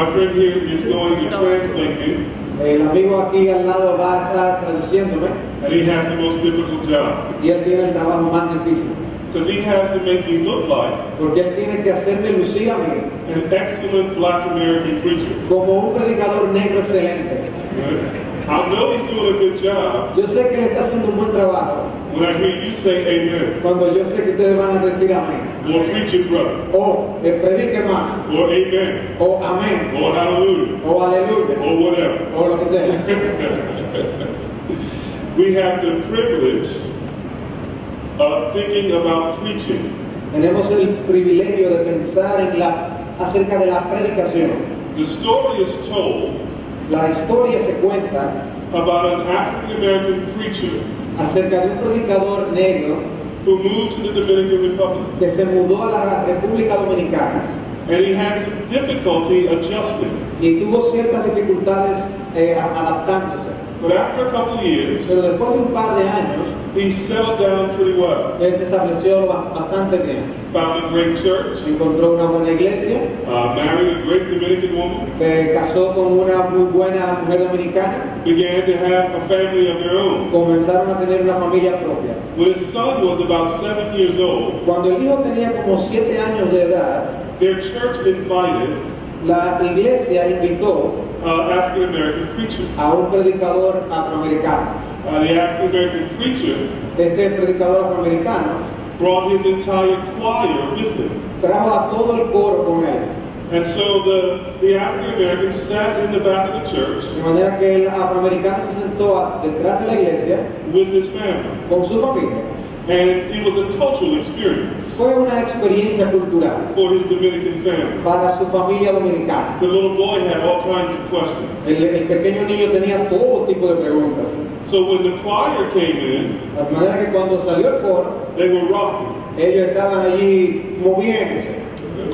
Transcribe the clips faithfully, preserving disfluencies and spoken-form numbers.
My friend here is going to translate me, El amigo aquí al lado va a estar traduciéndome and he has the most difficult job. y él tiene el trabajo más difícil. Because he has to make me look like Porque él tiene que hacerme lucir a mí an excellent black American preacher. como un predicador negro excelente. I know he's doing a good job Yo sé que él está haciendo un buen trabajo when I hear you say amen, cuando yo sé que ustedes van a decir amén. or preach it, brother, O eh, predique más, or amen, o amén, or hallelujah, o aleluya, or whatever. o lo que sea. We have the privilege of thinking about preaching Tenemos el privilegio de pensar en la, acerca de la predicación. The story is told La historia se cuenta about an African American preacher acerca de un predicador negro who moved to the Dominican Republic, que se mudó a la República Dominicana and he had some difficulty adjusting. y tuvo ciertas dificultades eh, adaptándose. But after a couple of years, Pero después de un par de años, he settled down pretty well. él se estableció ba- bastante bien. Found a great church, Encontró una buena iglesia, uh, married a great Dominican woman, se casó con una muy buena mujer dominicana, began to have a family of their own. comenzaron a tener una familia propia. When his son was about seven years old, Cuando el hijo tenía como siete años de edad, their church invited la iglesia invitó uh, African American preacher. a un predicador afroamericano. Uh, the African American preacher Este predicador afroamericano brought his entire choir with him. trajo a todo el coro con él. And so the, the African American sat in the back of the church De manera que el afroamericano se sentó a- detrás de la iglesia with his family. con su familia. And it was a cultural experience Fue una experiencia cultural for his Dominican family. para su familia dominicana. The little boy had all kinds of questions. El, el pequeño niño tenía todo tipo de preguntas. So when the choir came in, De manera que cuando salió el coro, they were rocking. ellos estaban allí moviéndose.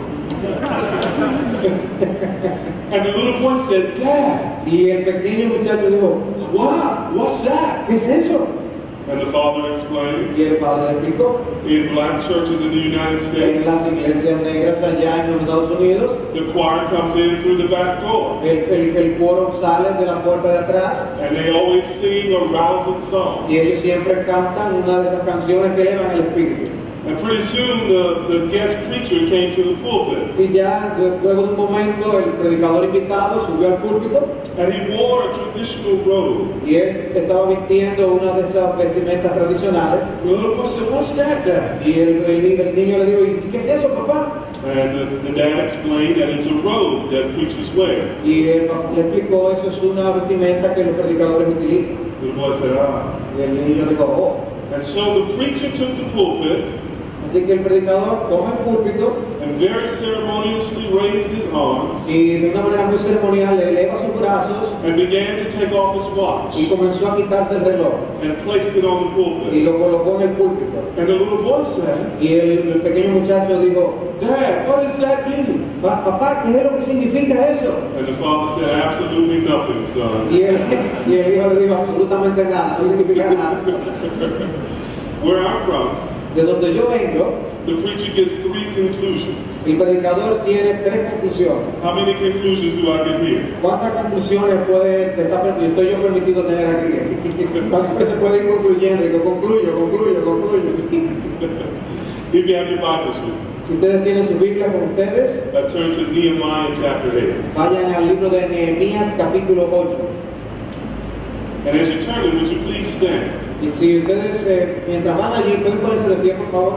And the little boy said, Dad, Y el pequeño muchacho dijo, what's, what's that? ¿qué es eso? And the father explained, Y el padre le explicó. in black churches in the United En States, las iglesias negras allá en los Estados Unidos, the choir comes in through the back door. el, el, el coro sale de la puerta de atrás And they always sing a rousing song. y ellos siempre cantan una de esas canciones que elevan el espíritu. And pretty soon the, the guest preacher came to the pulpit. Y ya de- luego de un momento el predicador invitado subió al púlpito And he wore a traditional robe. y él estaba vistiendo una de esas vestimentas tradicionales. The little boy said, what's that, Dad? Y el, el- el niño le dijo, ¿y qué es eso, papá? And the, the dad explained that it's a robe that preachers wear. Y él le explicó, eso es una vestimenta que los predicadores utilizan. The little boy said, ah. Y el niño dijo, oh. And so the preacher took the pulpit Así que el predicador toma el púlpito and very ceremoniously raised his arms y de una manera muy ceremonial le eleva sus brazos and began to take off his watch y comenzó a quitarse el reloj and placed it on the y pulpit. lo colocó en el púlpito. And the little boy said, Y el, el pequeño muchacho dijo, Dad, what does that mean? "Pa- papá, ¿qué es lo que significa eso? And the father said, absolutely nothing, son. Y el, y el hijo le dijo, absolutamente nada, no significa nada. Where I'm from, De donde yo vengo, the preacher gives three conclusions. el predicador tiene tres conclusiones. How many conclusions do I get here? ¿Cuántas conclusiones puede, te está, per- estoy yo permitido tener aquí? ¿Cuántas se puede ir concluyendo? Y que concluyo, concluyo, concluyo. If you have your Bibles with you, Si ustedes tienen su Biblia con ustedes, uh, turn to Nehemiah chapter eight. vayan al libro de Nehemías capítulo ocho. And as you turn, would you please stand? Y si ustedes, eh, mientras van allí, pueden ponerse de pie, por favor.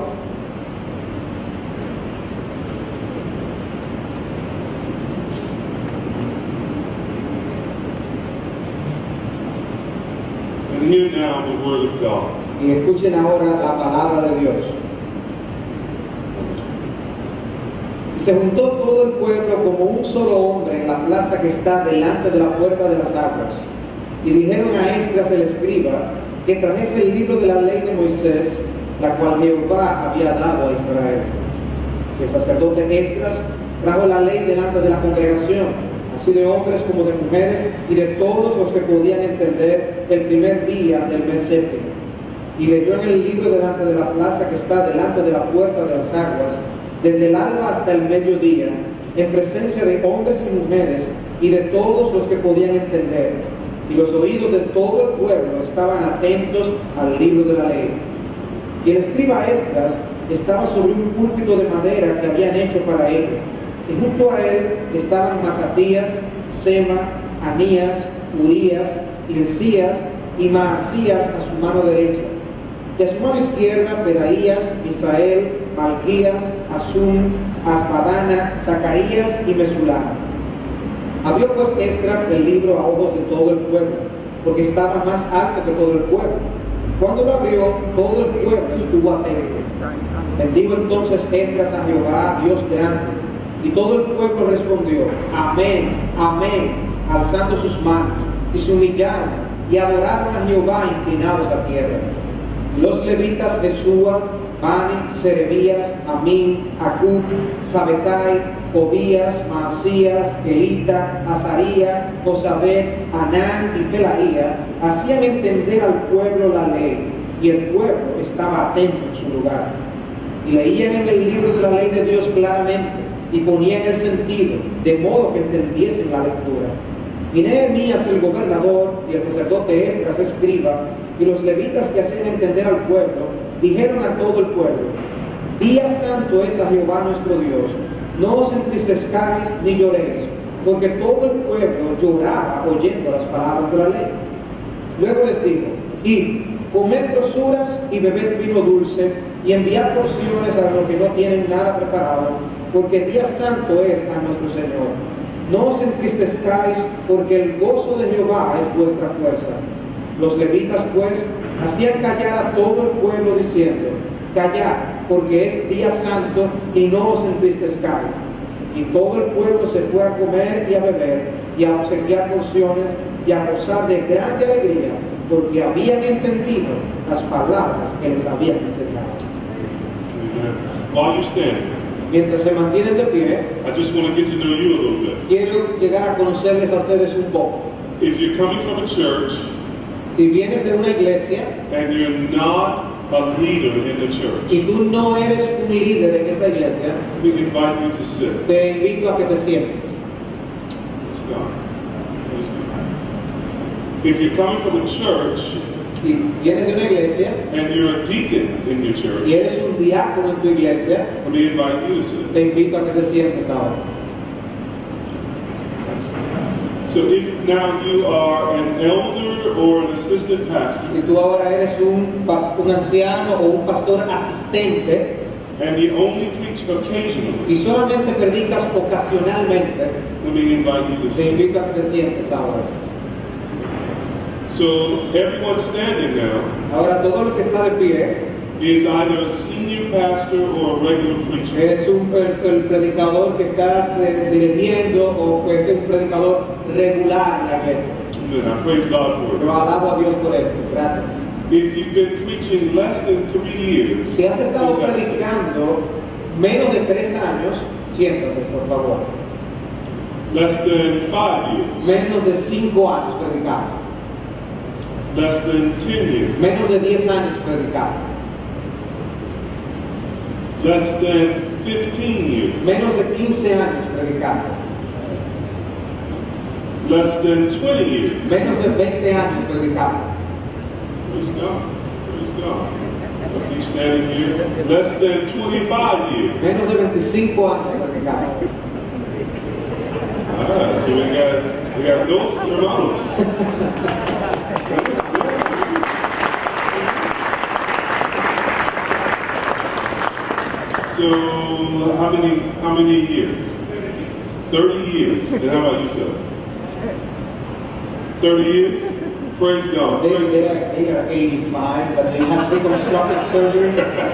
And hear now the word of God. Y escuchen ahora la palabra de Dios. Y se juntó todo el pueblo como un solo hombre en la plaza que está delante de la puerta de las aguas. Y dijeron a Esdras el escriba que trajese el libro de la ley de Moisés, la cual Jehová había dado a Israel. El sacerdote Esdras trajo la ley delante de la congregación, así de hombres como de mujeres y de todos los que podían entender el primer día del mes séptimo. Y leyó en el libro delante de la plaza que está delante de la puerta de las aguas, desde el alba hasta el mediodía, en presencia de hombres y mujeres y de todos los que podían entender, y los oídos de todo el pueblo estaban atentos al libro de la ley. Y el escriba Esdras estaba sobre un púlpito de madera que habían hecho para él, y junto a él estaban Matatías, Sema, Anías, Urías, Hilcías y Maasías a su mano derecha, y a su mano izquierda Pedaías, Misael, Malquías, Asum, Asbadana, Zacarías y Mesulam. Abrió pues Esdras el libro a ojos de todo el pueblo, porque estaba más alto que todo el pueblo. Cuando lo abrió, todo el pueblo estuvo atento. Bendijo entonces Esdras a Jehová, Dios grande, y todo el pueblo respondió, amén, amén, alzando sus manos, y se humillaron, y adoraron a Jehová inclinados a tierra. Y los levitas Jesúa, Bani, Serebías, Amín, Acub, Sabetai, Obías, Maasías, Elita, Azarías, Josabed, Anán y Pelaía hacían entender al pueblo la ley, y el pueblo estaba atento en su lugar. Y leían en el libro de la ley de Dios claramente, y ponían el sentido, de modo que entendiesen la lectura. Y Nehemías el gobernador y el sacerdote Esdras escriba, y los levitas que hacían entender al pueblo, dijeron a todo el pueblo, día santo es a Jehová nuestro Dios, no os entristezcáis ni lloréis, porque todo el pueblo lloraba oyendo las palabras de la ley. Luego les dijo, id, comed grosuras y bebed vino dulce, y enviad porciones a los que no tienen nada preparado, porque día santo es a nuestro Señor. No os entristezcáis, porque el gozo de Jehová es vuestra fuerza. Los levitas pues hacían callar a todo el pueblo diciendo, callad, porque es día santo y no os entristezcáis. Y todo el pueblo se fue a comer y a beber y a obsequiar porciones y a gozar de grande alegría, porque habían entendido las palabras que les habían enseñado. While you're standing, Mientras se mantienen de pie, I just want to get to know you a little bit. quiero llegar a conocerles a ustedes un poco. If you're coming from a church Si vienes de una iglesia and you're not a leader in the church, y tú no eres un líder en esa iglesia, we invite you to sit. te invito a que te sientes. Let's go. Let's go. If you're coming from a church Si vienes de una iglesia and you're a deacon in your y church, eres un diácono en tu iglesia, let me invite you to sit. te invito a que te sientes ahora. So if now you are an elder or an assistant pastor, Si tú ahora eres un, pas- un anciano o un pastor asistente and you only preach occasionally, y solamente predicas ocasionalmente, let me invite you to te sit. invito a que te sientes ahora. So everyone standing now Ahora todo lo que está de pie is either a senior pastor or a regular preacher. es un, el, el predicador que está eh, dirigiendo o que es un predicador regular en la iglesia. Good. I praise God for Pero it. alabo a Dios por esto. Gracias. If you've been preaching less than three years, Si has estado please have a seat. predicando menos de tres años, siéntate, por favor. Less than five years, Menos de cinco años predicando. less than ten years, Menos de diez años predicando. less than fifteen years, Menos de quince años predicando. less than twenty years. Menos de veinte años predicando. Praise God. Praise God. If you standing here, less than twenty-five years. Menos de veinticinco años predicando. All right, so we got we got dos hermanos. So how many how many years? Thirty years. And how about you, sir? Thirty years? Praise God. They, Praise they, God. are, they are eighty-five, but they have reconstructive surgery.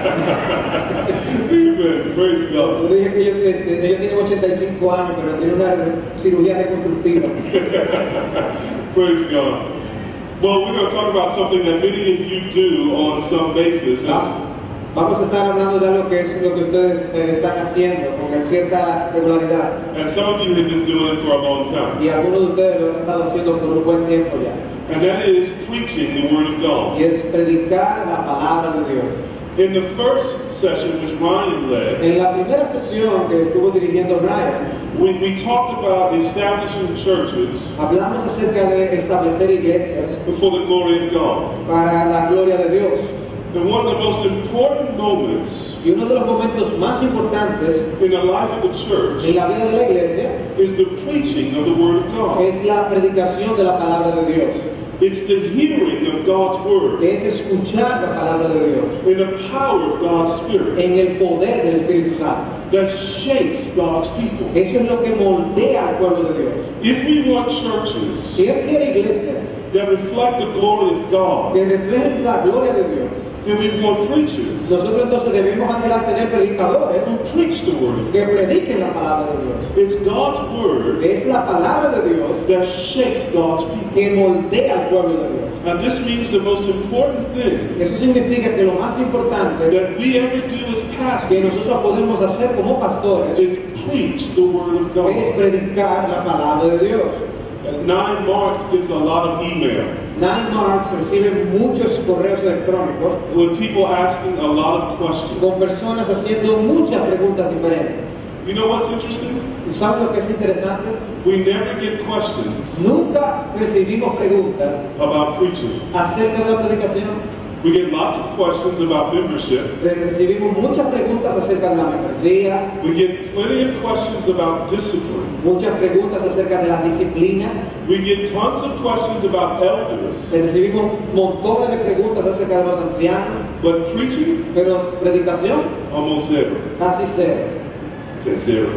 Amen. Praise Yo God. dije que ellos, que ellos tienen ochenta y cinco años, pero tienen una cirugía reconstructiva. Praise God. Well, we're going to talk about something that many of you do on some basis. It's, Vamos a estar hablando de algo que es lo que ustedes eh, están haciendo con cierta regularidad. and some of you have been doing it for a long time. Y algunos de ustedes lo han estado haciendo por un buen tiempo ya. And that is preaching the Word of God. Y es predicar la palabra de Dios. In the first session, which Ryan led, En la primera sesión que estuvo dirigiendo Ryan, when we talked about establishing churches hablamos acerca de establecer iglesias for the glory of God. para la gloria de Dios. And one of the most important moments Y uno de los momentos más importantes in the life of the church en la vida de la iglesia is the preaching of the Word of God. es la predicación de la palabra de Dios. It's the hearing of God's Word Es escuchar la palabra de Dios in the power of God's Spirit en el poder del Espíritu Santo. that shapes God's people. Eso es lo que moldea al pueblo de Dios. If we want churches Si Él quiere iglesias that reflect the glory of God, que reflejen la gloria de Dios, then we want preachers nosotros entonces debemos anhelar tener predicadores who preach the Word of God. que prediquen la palabra de Dios. It's God's Word Es la palabra de Dios that shapes God's people. que moldea al pueblo de Dios. And this means the most important thing Eso significa que lo más importante that we ever do as que pastors nosotros podemos hacer como pastores is preach the Word of es God. predicar la palabra de Dios. Nine Marks gets a lot of email Nine Marks recibe muchos correos electrónicos with people asking a lot of questions. con personas haciendo muchas preguntas diferentes. You know what's interesting? ¿Y ¿Sabes lo que es interesante? We never get questions Nunca recibimos preguntas about preaching. acerca de la predicación. We get lots of questions about membership. Re- Recibimos muchas preguntas acerca de la membresía, We get plenty of questions about discipline. muchas preguntas acerca de la disciplina. We get tons of questions about elders. Recibimos montones de preguntas acerca de los ancianos, But preaching, pero predicación almost zero. casi cero. Say zero.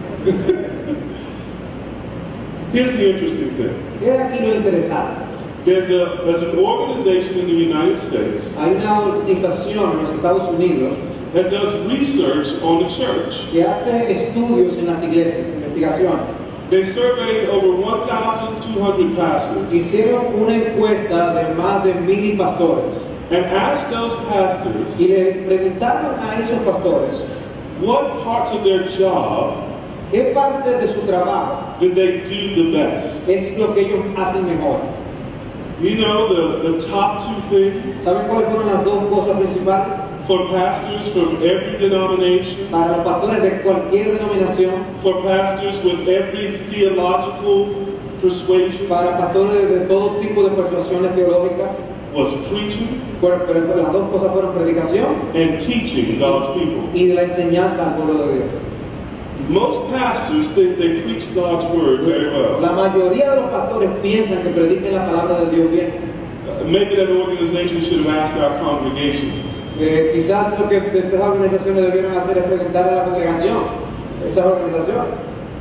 Here's the interesting thing. ¿Qué es aquí lo interesante? There's a there's an organization in the United States Hay una organización en los Estados Unidos that does research on the church. que hace estudios en las iglesias, investigación. They surveyed over one thousand two hundred pastors Hicieron una encuesta de más de mil pastores and asked those pastors y le preguntaron a esos pastores what parts of their job qué parte de su trabajo did they do the best. es lo que ellos hacen mejor. You know the, the top two things ¿Saben cuáles fueron las dos cosas principales? for pastors from every denomination, Para los pastores de cualquier denominación, for pastors with every theological persuasion, para pastores de todo tipo de persuasiones teológicas, was preaching pero, pero las dos cosas fueron predicación and teaching God's people. y de la enseñanza al pueblo de Dios. Most pastors think they preach God's word very well. La mayoría de los pastores piensan que prediquen la palabra de Dios bien. Uh, Maybe that organization should have asked our congregations. Eh, quizás lo que esas organizaciones debieron hacer es preguntar a la congregación, esas organizaciones.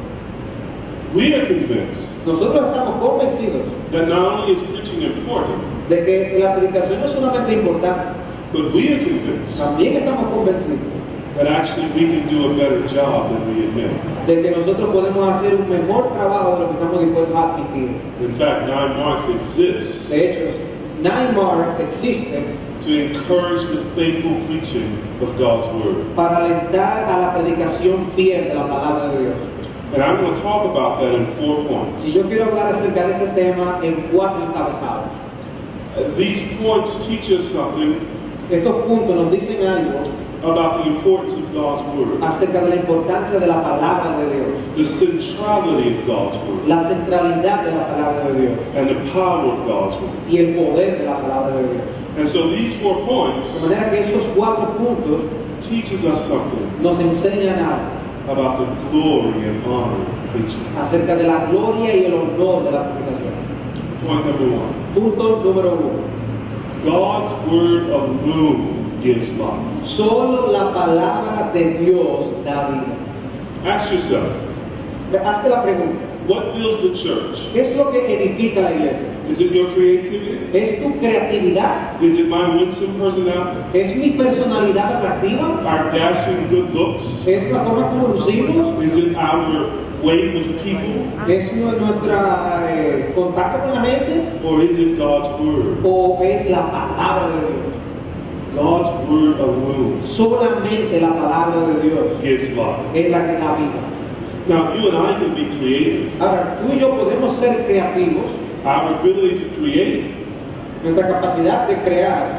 We are convinced Nosotros estamos convencidos that not only is preaching important, de que la predicación no es solamente importante, but we are convinced también estamos convencidos that actually we can do a better job than we admit. de que nosotros podemos hacer un mejor trabajo de lo que estamos dispuestos a admitir. In fact, Nine Marks exists De hecho, Nine Marks existen to encourage the faithful preaching of God's word. para alentar a la predicación fiel de la palabra de Dios. And I'm going to talk about that in four Y points. yo quiero hablar acerca de ese tema en cuatro encabezados. Uh, These points teach us something Estos puntos nos dicen algo about the importance of God's word, acerca de la importancia de la palabra de Dios, the centrality of God's word, la centralidad de la palabra de Dios and the power of God's word. y el poder de la palabra de Dios. And so these four points De manera que esos cuatro puntos teaches us something nos enseñan algo about the glory and honor of preaching. acerca de la gloria y el honor de la predicación. Point number one. Punto número uno. God's word alone gives life. Solo la palabra de Dios da vida. Ask yourself, Hazte la pregunta. what builds the church? ¿Qué es lo que edifica la iglesia? Is it your creativity? ¿Es tu creatividad? Is it my winsome personality? ¿Es mi personalidad atractiva? Our dashing good looks? ¿Es la forma como lucimos? Is it our way with people? ¿Es nuestro eh, contacto con la gente? Or is it God's word? ¿O es la palabra de Dios? God's word alone Solamente la palabra de Dios gives life. es la que da vida. Now, you and I can be creative. Ahora, tú y yo podemos ser creativos. Our ability to create Nuestra capacidad de crear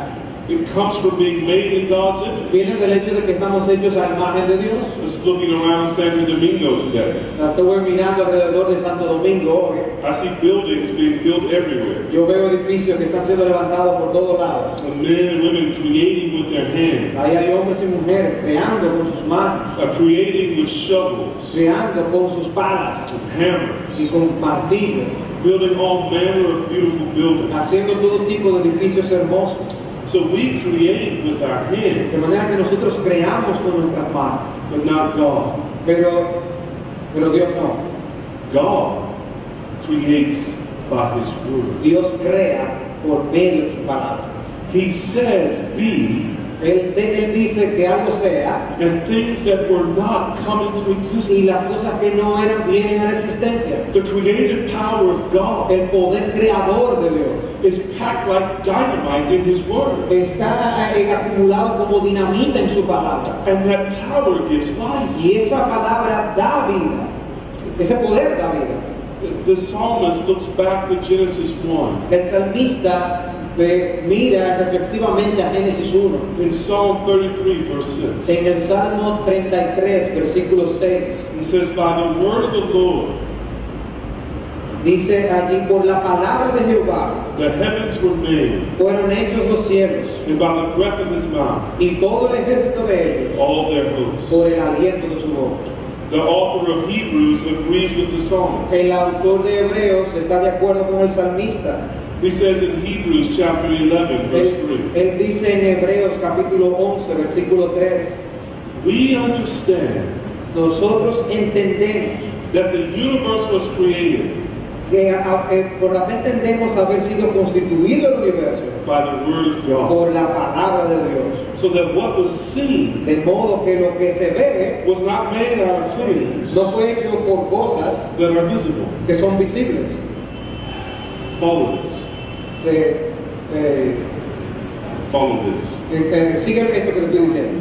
It comes from being made in God's image. Viene del hecho de que estamos hechos a imagen de Dios. Just looking around Santo Domingo today, Estuve mirando alrededor de Santo Domingo hoy. I see buildings being built everywhere. Yo veo edificios que están siendo levantados por todos lados. And men and women creating with their hands, Ahí hay hombres y mujeres creando con sus manos, uh, creating with shovels, creando con sus palas hammers, y con martillos, building all manner of beautiful buildings. haciendo todo tipo de edificios hermosos. So we create with our De hands, manera que nosotros creamos con nuestras manos, but not God. pero, pero Dios no. God creates by His word. Dios crea por medio de su palabra. He says, be, Él, él dice que algo sea and things that were not come into y existence. las cosas que no eran vienen a la existencia. The creative power of God El poder creador de Dios is packed like dynamite in His word. está eh, acumulado como dinamita en su palabra. And that power gives life. Y esa palabra da vida. Ese poder da vida. The psalmist looks back to Genesis one. El salmista eh, mira reflexivamente a Génesis uno. In Psalm thirty-three, verse six, En el Salmo treinta y tres, versículo seis, it says, by the word of the Lord, dice allí, por la palabra de Jehová the heavens were made, fueron hechos los cielos, and by the breath of His mouth, y todo el ejército de ellos all their hosts. por el aliento de su boca. The author of Hebrews agrees with the psalm. El autor de Hebreos está de acuerdo con el salmista. He says in Hebrews chapter eleven, verse Él, three, él dice en Hebreos capítulo once, versículo tres, we understand nosotros entendemos that the universe was created que a- eh, por la fe entendemos haber sido constituido el universo by the word of God, por la palabra de Dios. so that what was seen De modo que lo que se ve was not made out of things no fue hecho por cosas that are visible. que son visibles. Follow this. Se, eh, Follow this. eh, eh, sigue esto que te estoy diciendo.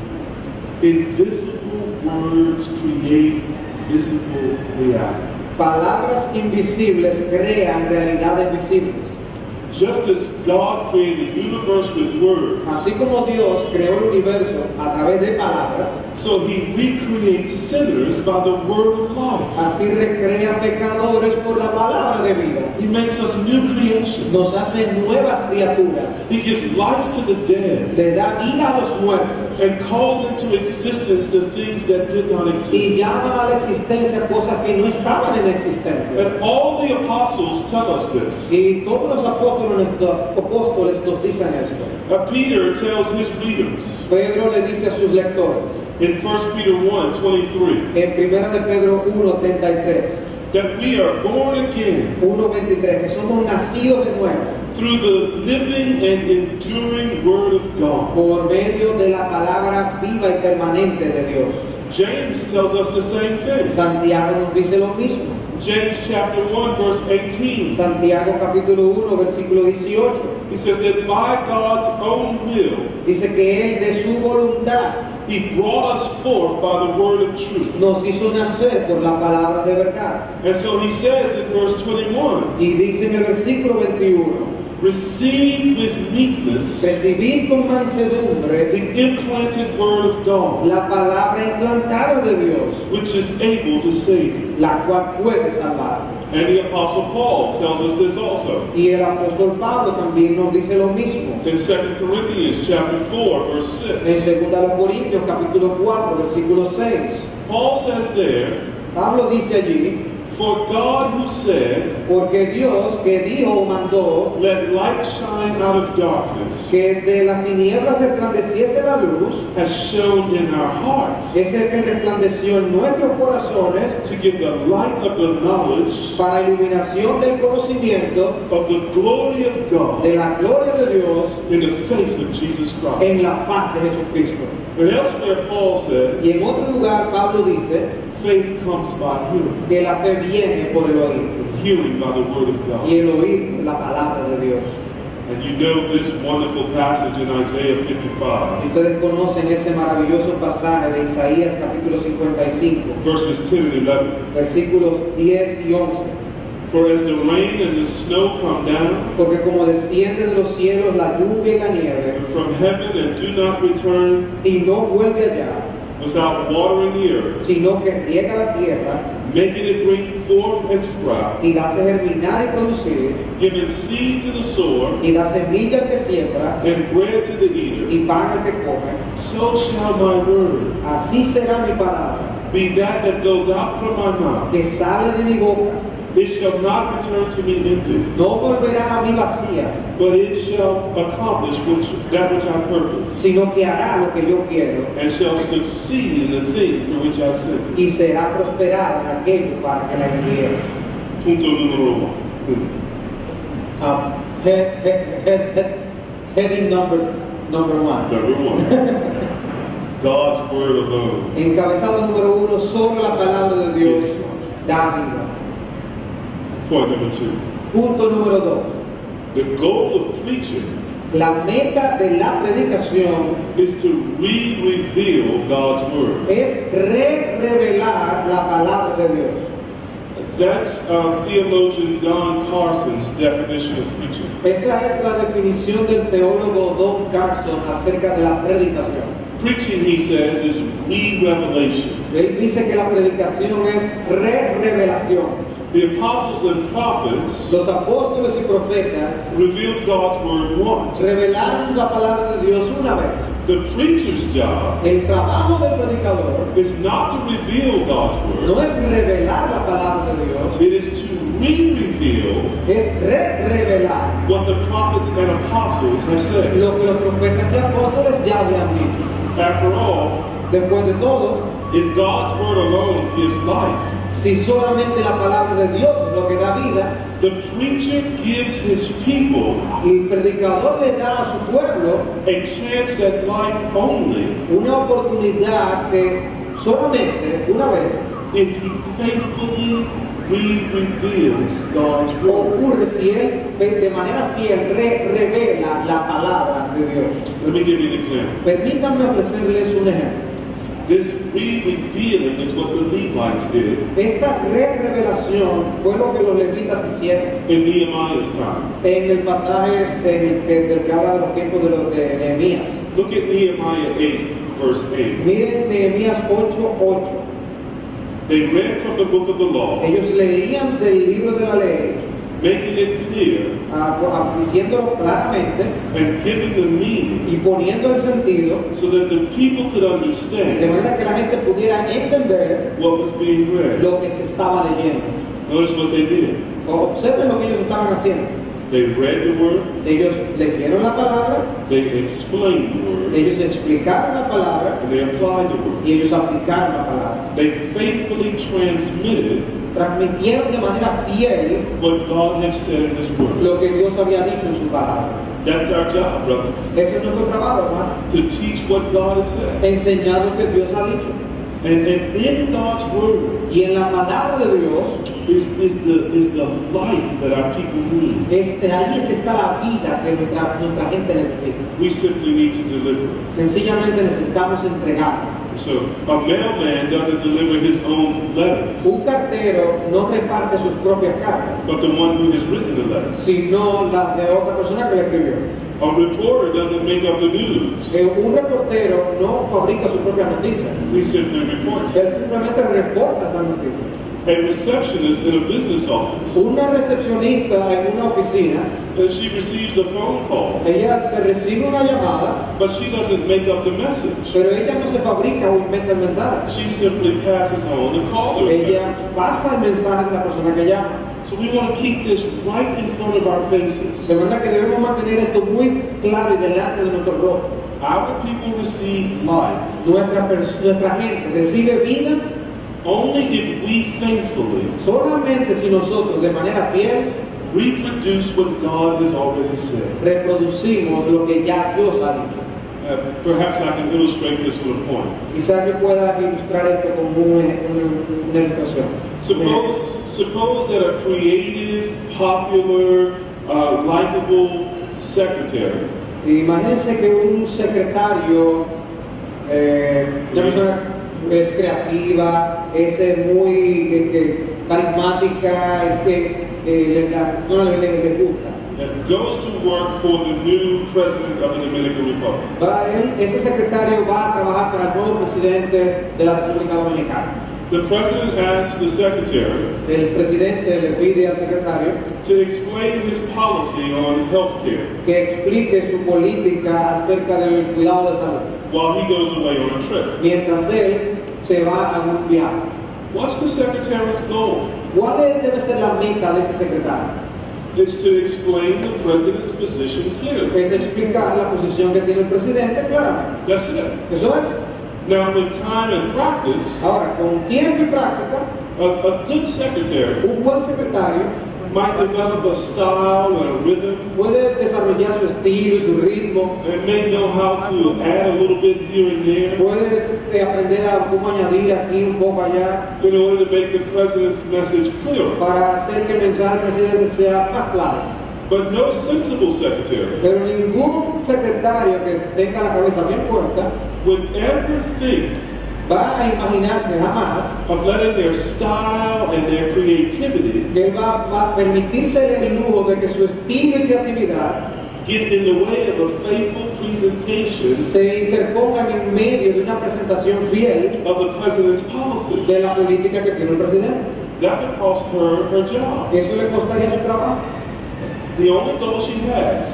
Invisible words create visible reality. Palabras invisibles crean realidades visibles. Just as God created the universe with words, Así como Dios creó el universo a través de palabras, so He recreates sinners by the word of life. así recrea pecadores por la palabra de vida. He makes us new creation. Nos hace nuevas criaturas, He gives life to the dead le da vida a los muertos and calls into existence the things that did not y exist. llama a la existencia cosas que no estaban en existencia. And all the apostles tell us this. Y todos los apóstoles, apóstoles nos dicen esto. Uh, Peter tells his readers Pedro le dice a sus lectores in First Peter one twenty-three en primera de Pedro uno, treinta y tres, that we are born again uno, veintitrés, que somos nacidos de nuevo through the living and enduring Word of God. por medio de la palabra viva y permanente de Dios. James tells us the same thing. Santiago nos dice lo mismo. James chapter one verse eighteen. Santiago capítulo uno, versículo dieciocho. He says that by God's own will, Dice que Él de su voluntad He brought us forth by the word of truth. nos hizo nacer por la palabra de verdad. And so he says in verse twenty-one, Y dice en el versículo veintiuno, receive with meekness recibid con mansedumbre the implanted word of God, la palabra implantada de Dios, which is able to save you. la cual puede salvar. And the Apostle Paul tells us this also. Y el apóstol Pablo también nos dice lo mismo. In Second Corinthians chapter four, verse six, En segunda de Corintios capítulo cuatro, versículo seis, Paul says there, Pablo dice allí, for God who said, porque Dios que dijo o mandó let light shine out of darkness, que de las tinieblas resplandeciese la luz, has shone in our hearts es el que resplandeció en nuestros corazones to give the light of the knowledge para iluminación del conocimiento of the glory of God de la gloria de Dios in the face of Jesus Christ. en la paz de Jesucristo. And elsewhere Paul said, Y en otro lugar Pablo dice faith comes by hearing, que la fe viene por el oír, hearing by the word of God. y el oír la palabra de Dios. And you know this wonderful passage in Isaiah fifty-five, Y ustedes conocen ese maravilloso pasaje de Isaías capítulo cincuenta y cinco, verses ten and eleven. versículos diez y once. For as the rain and the snow come down Porque como desciende de los cielos la lluvia y la nieve, from heaven and do not return y no vuelve allá, without watering the earth, sino que riega la tierra making it bring forth and sprout, y la hace germinar y producir, giving seed to the sower y da semilla al que siembra and bread to the eater, y pan al que come, so shall my word así será mi palabra, be that that goes out from my mouth. que sale de mi boca. It shall not return to me empty, No volverá a mí vacía, but it shall accomplish which, that which I purpose, sino que hará lo que yo quiero and shall succeed in the thing for which I sent it. y será prosperada en aquello para que la envíe. Punto número uno. Um, head, head, head, head, heading number, number one. Number one. God's word alone. Encabezado número uno, solo la palabra de Dios da vida. Point number two. Punto número dos. The goal of preaching La meta de la predicación is to re-reveal God's word. es re-revelar la palabra de Dios. That's uh, theologian Don Carson's definition of preaching. Esa es la definición del teólogo Don Carson acerca de la predicación. Preaching, he says, is re-revelation. Él dice que la predicación es re-revelación. The apostles and prophets Los apóstoles y profetas revealed God's word once. revelaron la palabra de Dios una vez. The preacher's job El trabajo del predicador is not to reveal God's word. no es revelar la palabra de Dios, It is to re-reveal es re-revelar what the prophets and apostles have said. lo que los profetas y apóstoles ya habían dicho. After all, Después de todo, if God's word alone gives life, si solamente la palabra de Dios es lo que da vida, the preacher gives his people el predicador le da a su pueblo a chance at life only una oportunidad que solamente una vez if he faithfully re-reveals God's word. ocurre si él de manera fiel re revela la palabra de Dios. Let me give you an example. Permítanme ofrecerles un ejemplo. This re-revealing is what the Levites did Esta re-revelación fue lo que los levitas hicieron in Nehemiah's time. en el pasaje del que, del que habla de los tiempos de los de Nehemías. Look at Nehemiah eight, verse eight. Miren Nehemías ocho ocho. They read from the book of the law, Ellos leían del libro de la ley, making it clear ah, ah, diciéndolo claramente and giving the meaning y poniendo el sentido so that the people could de understand manera que la gente pudiera entender what was being read. lo que se estaba leyendo. Notice what they did. Observen lo que ellos estaban haciendo. They read the word, Ellos leyeron la palabra, they explained the word, ellos explicaron la palabra and they applied the word. y ellos aplicaron la palabra. They faithfully transmitted Transmitieron de manera fiel what God had said in His word. lo que Dios había dicho en su palabra. That's our job, brothers, Ese es nuestro trabajo, hermano. to teach what God has said. Enseñar lo que Dios ha dicho. And, and in God's word Y en la palabra de Dios, is, is, the, is the life that our people need. este, ahí es que está la vida que nuestra, nuestra gente necesita. We simply need to deliver it. Sencillamente necesitamos entregar. So a mailman doesn't deliver his own letters, Un cartero no reparte sus propias cartas, but the one who has written the letters. sino las de otra persona que le escribió. A reporter doesn't make up the news. Eh, Un reportero no fabrica sus propias noticias. He simply reports. Él simplemente reporta esas noticias. A receptionist in a business office, Una recepcionista en una oficina, and she receives a phone call, ella se recibe una llamada, but she doesn't make up the message. pero ella no se fabrica o inventa el mensaje. She simply passes on the caller's Ella message. pasa el mensaje de la persona que llama. So we want to keep this right in front of our faces. De manera que debemos mantener esto muy claro y delante de nuestros rostros. Our people receive life Nuestra, pers- nuestra gente recibe vida only if we faithfully solamente si nosotros de manera fiel reproduce what God has already said. reproducimos lo que ya Dios ha dicho. Uh, perhaps I can illustrate this with a point. Quizás yo pueda ilustrar esto como una, una- una ilustración. Suppose, suppose that a creative, popular, uh, likable secretary Imagínense que un secretario, eh, una persona es creativa, es eh, muy eh, que carismática, que eh, le, la- no le, le- le gusta. and goes to work for the new president of the Dominican Republic. Va él, ese secretario va a trabajar para el nuevo presidente de la República Dominicana. The president asked the secretary El presidente le pide al secretario to explain his policy on health care que explique su política acerca del cuidado de salud, while he goes away on a trip. mientras él se va a un viaje. What's the secretary's goal? ¿Cuál es- debe ser la meta de ese secretario? It's to explain the president's position clearly. Es explicar la posición que tiene el presidente claramente. That's it. Eso es. Now, with time and practice, Ahora, con tiempo y práctica, a, a good secretary un buen secretario might develop a style and a rhythm puede desarrollar su estilo y su ritmo, and may know how to add a little bit here and there puede eh, aprender a cómo añadir aquí un poco allá in order to make the president's message clearer. para hacer que el mensaje del presidente sea más claro. But no sensible secretary Pero ningún secretario que tenga la cabeza bien puesta would ever think va a imaginarse jamás of letting their style and their creativity que él va, va a permitirse el lujo de que su estilo y creatividad get in the way of a faithful presentation se interpongan en medio de una presentación fiel of the president's policy. de la política que tiene el presidente. That would cost her her job. Eso le costaría su trabajo. The only goal she has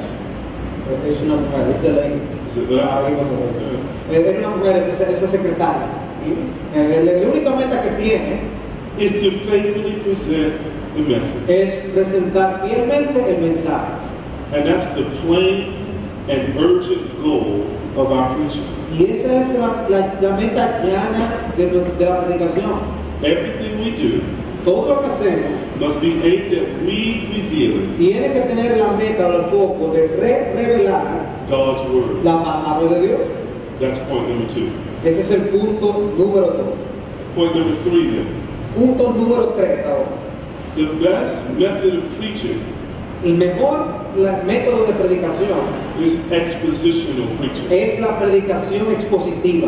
Es una mujer, dice la is it that? Ah, ahí vas a ver. Es una mujer, es esa, esa secretaria. Eh, La única meta que tiene is to faithfully present the message. es presentar fielmente el mensaje. And that's the plain and urgent goal of our preaching. Y esa es la, la, la meta llana de, de la predicación. Everything we do Todo lo que hacemos must be aimed at re-revealing tiene que tener la meta o el foco de re revelar God's Word. la palabra de Dios. That's point number two. Ese es el punto número dos. Point number three then. Punto número tres ahora. The best method of preaching El mejor la- método de predicación is expositional preaching. es la predicación expositiva.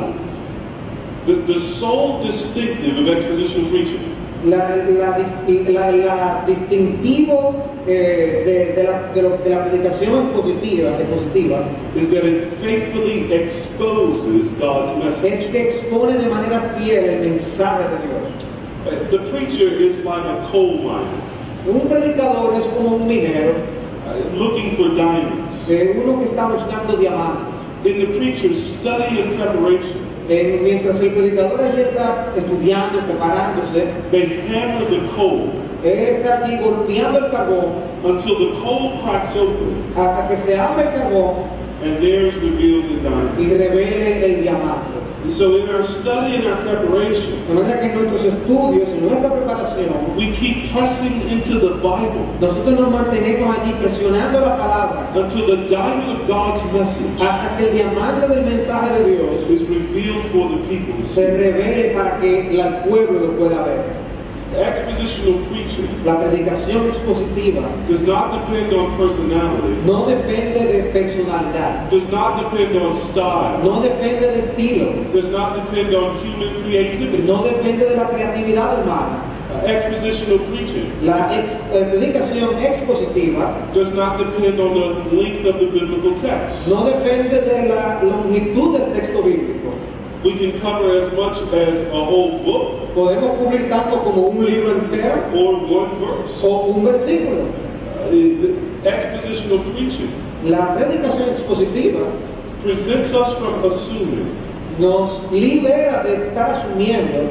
The, the sole distinctive of expositional preaching La, la, disti- la- la distintivo eh, de, de la, de lo- de la predicación expositiva, expositiva is that it faithfully exposes God's message. es que expone de manera fiel el mensaje de Dios. Uh, The preacher is like a coal miner Un predicador es como un minero, uh, looking for diamonds. eh, uno que está buscando diamantes. In the preacher's study and preparation, Eh, mientras el predicador allí está estudiando, preparándose, they hammer the coal él está allí golpeando el carbón until the coal cracks open hasta que se abre el carbón and there is revealed the diamond. y revele el diamante. And so in our study and our preparation, De manera que en nuestros estudios, en nuestra preparación, we keep pressing into the Bible nosotros nos mantenemos allí presionando la palabra until the diamond of God's message hasta que el diamante del mensaje de Dios is revealed for the people to se see. revele para que el pueblo lo pueda ver. Expositional preaching La predicación expositiva does not depend on personality, no depende de personalidad, does not depend on style, no depende de estilo, does not depend on human creativity. no depende de la creatividad humana. Uh, expositional preaching La ex- eh, predicación expositiva does not depend on the length of the biblical text. no depende de la longitud del texto bíblico. We can cover as much as a whole book Podemos cubrir tanto como un libro entero or one verse. o un versículo. Uh, the expositional preaching La predicación expositiva presents us from assuming nos libera de estar asumiendo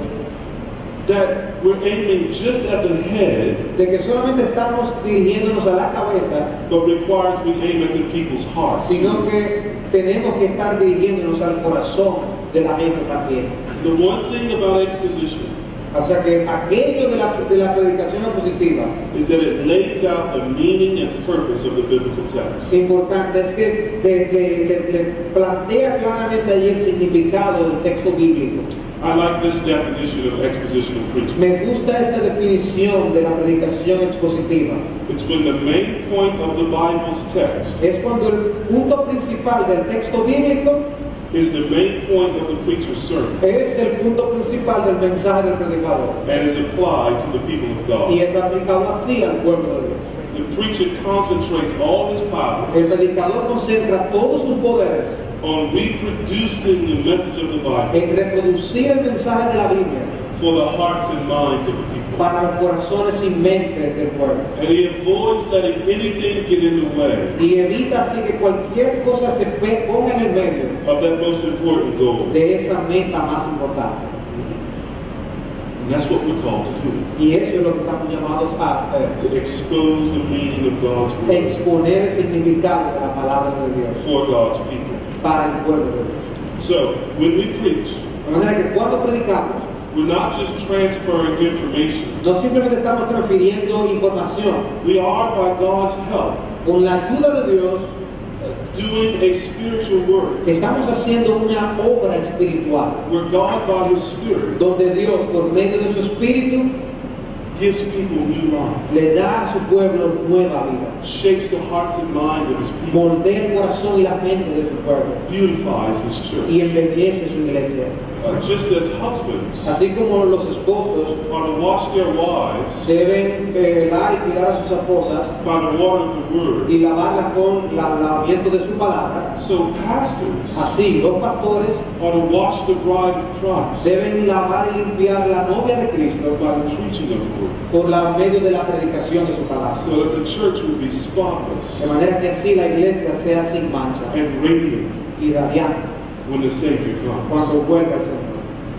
that we're aiming just at the head, de que solamente estamos dirigiéndonos a la cabeza, but requires we aim at the people's hearts. sino que tenemos que estar dirigiéndonos al corazón de la gente también. The one thing about exposition O sea que aquello de la, de la predicación expositiva is that it lays out the meaning and purpose of the biblical text. importante es que de- de- de- le plantea claramente allí el significado del texto bíblico. I like this definition of expositional preaching. Me gusta esta definición de la predicación expositiva. It's when the main point of the Bible's text Es cuando el punto principal del texto bíblico is the main point of the preacher's sermon es el punto principal del mensaje del predicador and is applied to the people of y God. es aplicado así al pueblo de Dios. The preacher concentrates all his power El predicador concentra todo su poder on reproducing the message of the Bible en reproducir el mensaje de la Biblia for the hearts and minds of the people. para los corazones y mentes del pueblo. And he avoids letting anything get in the way Y evita así que cualquier cosa se pe- ponga en el medio of that most important goal. de esa meta más importante. And that's what we're called to do. Y eso es lo que estamos llamados a hacer. To expose the meaning of God's word Exponer el significado de la palabra de Dios for God's people. para el pueblo de Dios. So, when we preach, De manera que cuando predicamos, we're not just transferring information. no simplemente estamos transfiriendo información. We are, by God's help, Con la ayuda de Dios, doing a spiritual work estamos haciendo una obra espiritual, where God, by His Spirit, donde Dios, por medio de su Espíritu, gives people new life, le da a su pueblo nueva vida. shapes the hearts and minds of His people, Moldea el corazón y la mente de su pueblo beautifies His church. y embellece su iglesia. Uh, just as husbands Así como los esposos are to wash their wives deben velar y cuidar a sus esposas by the water of the Word, y lavarlas con el lavamiento de su palabra, so pastors así los pastores are to wash the bride of Christ deben lavar y limpiar la novia de Cristo by the preaching of the Word, por la medio de la predicación de su palabra. so that the church will be spotless De manera que así la iglesia sea sin mancha and radiant y radiante when the Savior comes. cuando vuelva el Señor.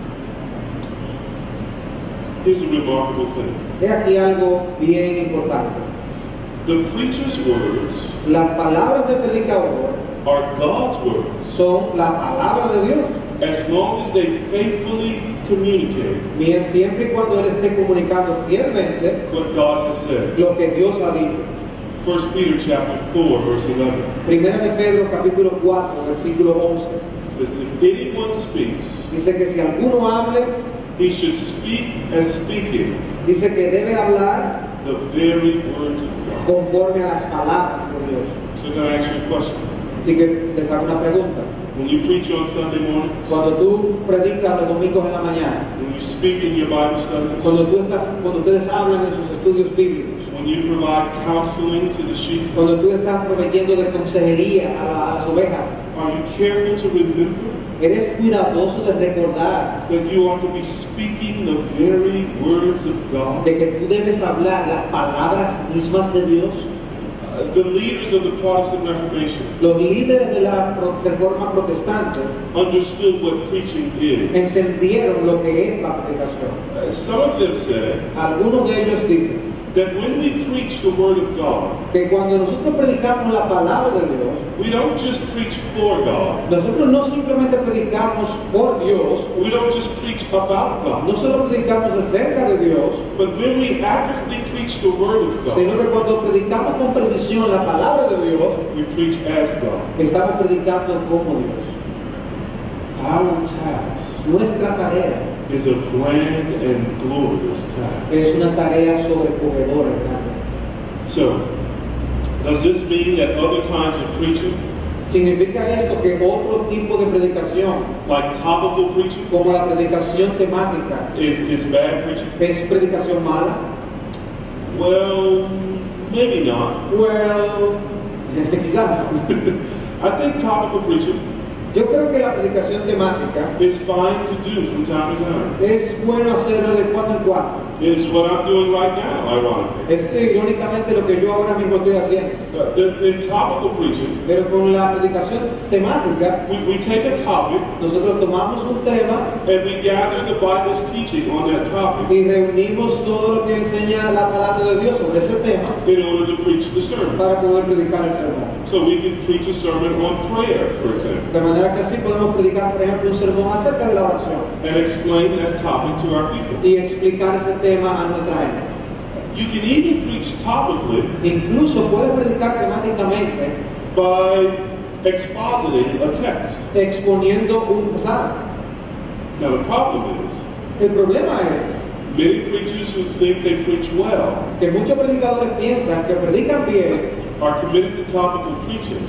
Here's a remarkable thing. He aquí algo bien importante. The preacher's words Las palabras del predicador are God's words son la palabra de Dios, as long as they faithfully communicate bien siempre y cuando él esté comunicando fielmente what God has said. lo que Dios ha dicho. First Peter chapter four, verse eleven Primera de Pedro capítulo cuatro, versículo once. says, if anyone speaks, Dice que si alguno hable, he should speak as speaking dice que debe hablar the very words of God. conforme a las palabras de Dios. So can I ask you a question? Así que les hago una pregunta. When you preach on Sunday morning, Cuando tú predicas los domingos en la mañana, when you speak in your Bible studies, cuando tú estás, cuando ustedes hablan en sus estudios bíblicos, when you provide counseling to the sheep, cuando tú estás proveyendo de consejería a, la- a las ovejas, are you careful to remember eres cuidadoso de recordar that you are to be speaking the very words of God? de que tú debes hablar las palabras mismas de Dios. Uh, the leaders of the Protestant Reformation Los líderes de la pro- reforma protestante understood what preaching is. entendieron lo que es la predicación. Uh, some of them said Algunos de ellos dicen that when we preach the Word of God, que cuando nosotros predicamos la palabra de Dios, we don't just preach for God. nosotros no simplemente predicamos por Dios, We don't just preach about God. no solo predicamos acerca de Dios, But when we accurately preach the Word of God, sino que cuando predicamos con precisión la palabra de Dios, we preach as God. estamos predicando como Dios. Our task Nuestra tarea is a grand and glorious task. es una tarea sobrecogedora, grande. So, does this mean that other kinds of preaching, Significa esto que otro tipo de predicación, like topical preaching, como la predicación temática, is, is bad preaching? es predicación mala? Well, maybe not. Well, quizás. I think topical preaching Yo creo que la predicación temática is fine to do from time to time. es bueno hacerlo de cuando en cuando. It's what I'm doing right now, ironically. Es irónicamente lo que yo ahora mismo estoy haciendo. Uh, in, in topical preaching, Pero con la predicación temática, we, we take a topic nosotros tomamos un tema and we gather the Bible's teaching on that topic y reunimos todo lo que enseña la palabra de Dios sobre ese tema in order to preach the sermon. para poder predicar el sermón. So we can preach a sermon on prayer, for example, De manera que así podemos predicar, por ejemplo, un sermón acerca de la oración and explain that topic to our people. y explicar ese tema a nuestra gente. You can even preach topically Incluso puedes predicar temáticamente by expositing a text. exponiendo un pasaje. Now the problem is, El problema es many preachers who think they preach well que muchos predicadores piensan que predican bien are committed to topical preaching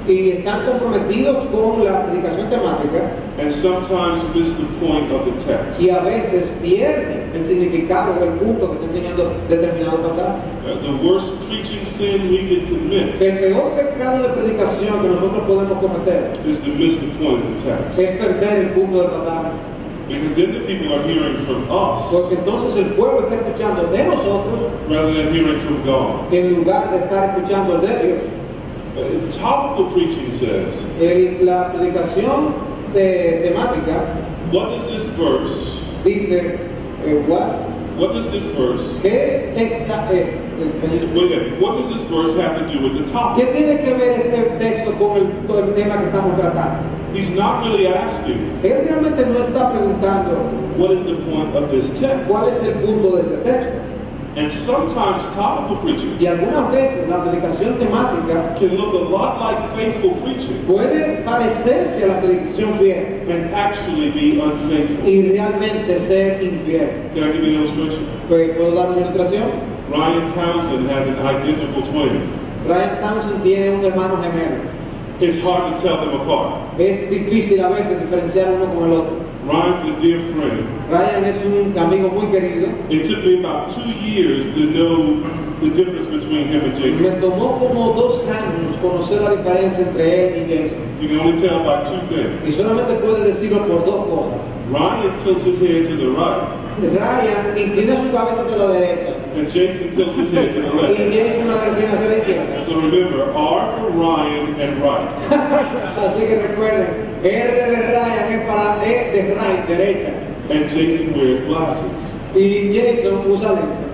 y están comprometidos con la predicación temática and sometimes miss the point of the text. y a veces pierden el significado o el punto que está enseñando determinado pasaje. Uh, the worst preaching sin we can commit El peor pecado de predicación que nosotros podemos cometer is to miss the point of the text. es perder el punto del pasaje. Because then the people are hearing from us Porque entonces el pueblo está escuchando de nosotros rather than hearing from God. en lugar de estar escuchando de Dios. Uh, topical preaching says, El- la predicación de- temática what does this verse, dice, eh, what? what does this verse, ¿Qué, esta, eh, wait a minute, what does this verse have to do with the ¿Qué topic? tiene que ver este texto con el, con el tema que estamos tratando? He's not really asking, Él realmente no está preguntando what is the point of this text? cuál es el punto de este texto. And sometimes topical preaching Y algunas veces la predicación temática can look a lot like faithful preaching puede parecerse a la predicación fiel and actually be unfaithful. y realmente ser infiel. Can I give you an illustration? Pues, ¿puedo dar una ilustración? Ryan Townsend has an identical twin. Ryan Townsend tiene un hermano gemelo. It's hard to tell them apart. Es difícil a veces diferenciar uno con el otro. Ryan's a dear friend. Ryan es un amigo muy querido. It took me about two years to know the difference between him and Me Jason. tomó como dos años conocer la diferencia entre él y Jason. You can only tell by two things. Y solamente puede decirlo por dos cosas. Ryan tilts his head to the right, Ryan inclina su cabeza hacia la derecha and Jason tilts his head to the y left. Jason la inclina hacia la izquierda. So remember, R for Ryan and right. Así que recuerden, R de Ryan es para E de right, derecha. And Jason wears glasses. Y Jason usa lentes.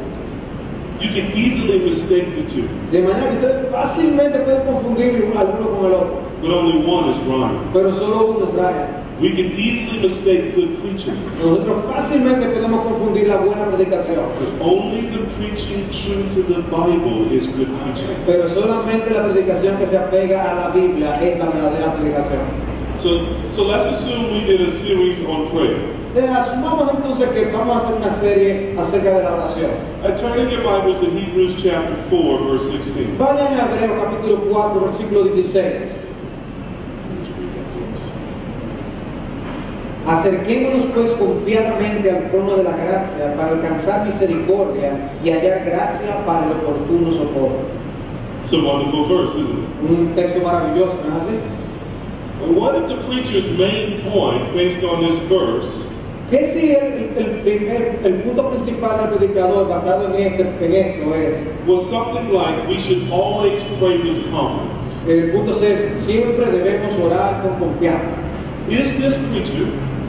You can easily mistake the two, De manera que ustedes fácilmente pueden confundir al uno con el otro. but only one is Ryan. Pero solo uno es Ryan. We can easily mistake good preaching, Nosotros fácilmente podemos confundir la buena predicación. but only the preaching true to the Bible is good preaching. Pero solamente la predicación que se apega a la Biblia es la verdadera predicación. So, so let's assume we did a series on prayer. Eh, Asumamos entonces que vamos a hacer una serie acerca de la oración. I turn in your Bibles to Hebrews chapter four, verse sixteen. Vayan a Hebreos capítulo cuatro, versículo dieciséis. Acerquémonos pues confiadamente al trono de la gracia para alcanzar misericordia y hallar gracia para el oportuno socorro. It's a wonderful verse, isn't it? Un texto maravilloso, ¿no es así? Well, what if the preacher's main point, based on this verse, ¿Qué si el, el, primer- el punto principal del predicador basado en, este, en esto es? was something like we should always pray with confidence? El punto es, siempre debemos orar con confianza. Is this preacher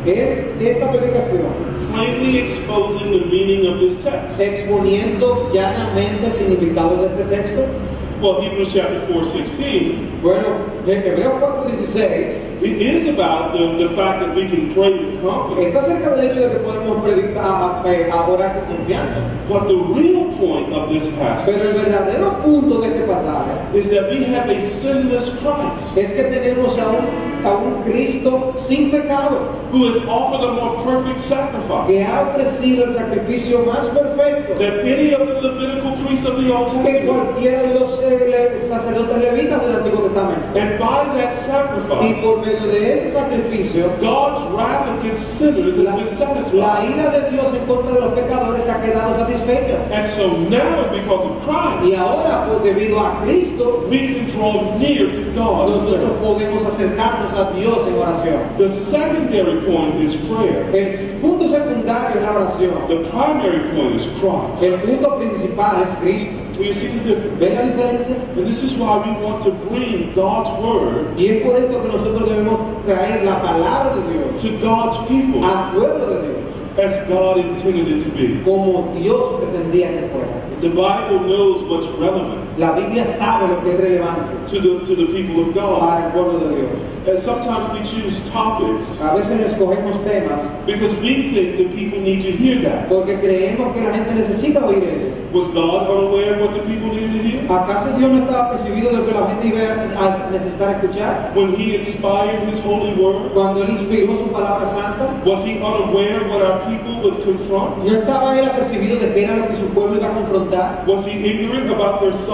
Es esta predicación plainly exposing the meaning of this text? exponiendo llanamente el significado de este texto. Well, Hebrews chapter four, sixteen, Bueno, en Hebreos cuatro dieciséis it is about the, the fact that we can pray with confidence. es acerca del hecho de que podemos predicar, a, a- a orar con confianza. But the real point of this passage Pero el verdadero punto de este pasaje is that we have a sinless Christ es que tenemos a un, a un Cristo sin pecado who has offered a more perfect sacrifice que ha ofrecido el sacrificio más perfecto than any of the Levitical priests of the Old que Testament. cualquiera de los eh, le- sacerdotes levitas del Antiguo Testamento. And by that Y sacrifice, por medio de ese sacrificio, God's wrath against sinners has la, been la satisfied. ira de Dios en contra de los pecadores ha quedado satisfecha. And so now, because of Christ, Y ahora, por debido a Cristo, we can draw near to God in nosotros prayer. podemos acercarnos a Dios en oración. The secondary point is prayer. El punto secundario es la oración. The primary point is Christ. El punto principal es Cristo. Do you see the difference? ¿Ven la diferencia? And this is why we want to bring God's word Y es por esto que nosotros debemos traer la palabra de Dios to God's people al pueblo de Dios, as God intended it to be. como Dios pretendía que fuera. The Bible knows what's relevant La Biblia sabe lo que es relevante to the, to the people of God. para el pueblo de Dios. And sometimes we choose topics A veces escogemos temas because we think that people need to hear that. porque creemos que la gente necesita oír eso. Was God unaware of what the people needed to hear? ¿Acaso Dios no estaba percibido de lo que la gente iba a necesitar escuchar? When He inspired His holy word, Cuando Él inspiró su palabra santa, was He unaware of what our people confront? ¿no estaba él apercibido de qué era lo que su pueblo iba a confrontar? Was he ignorant about their suffering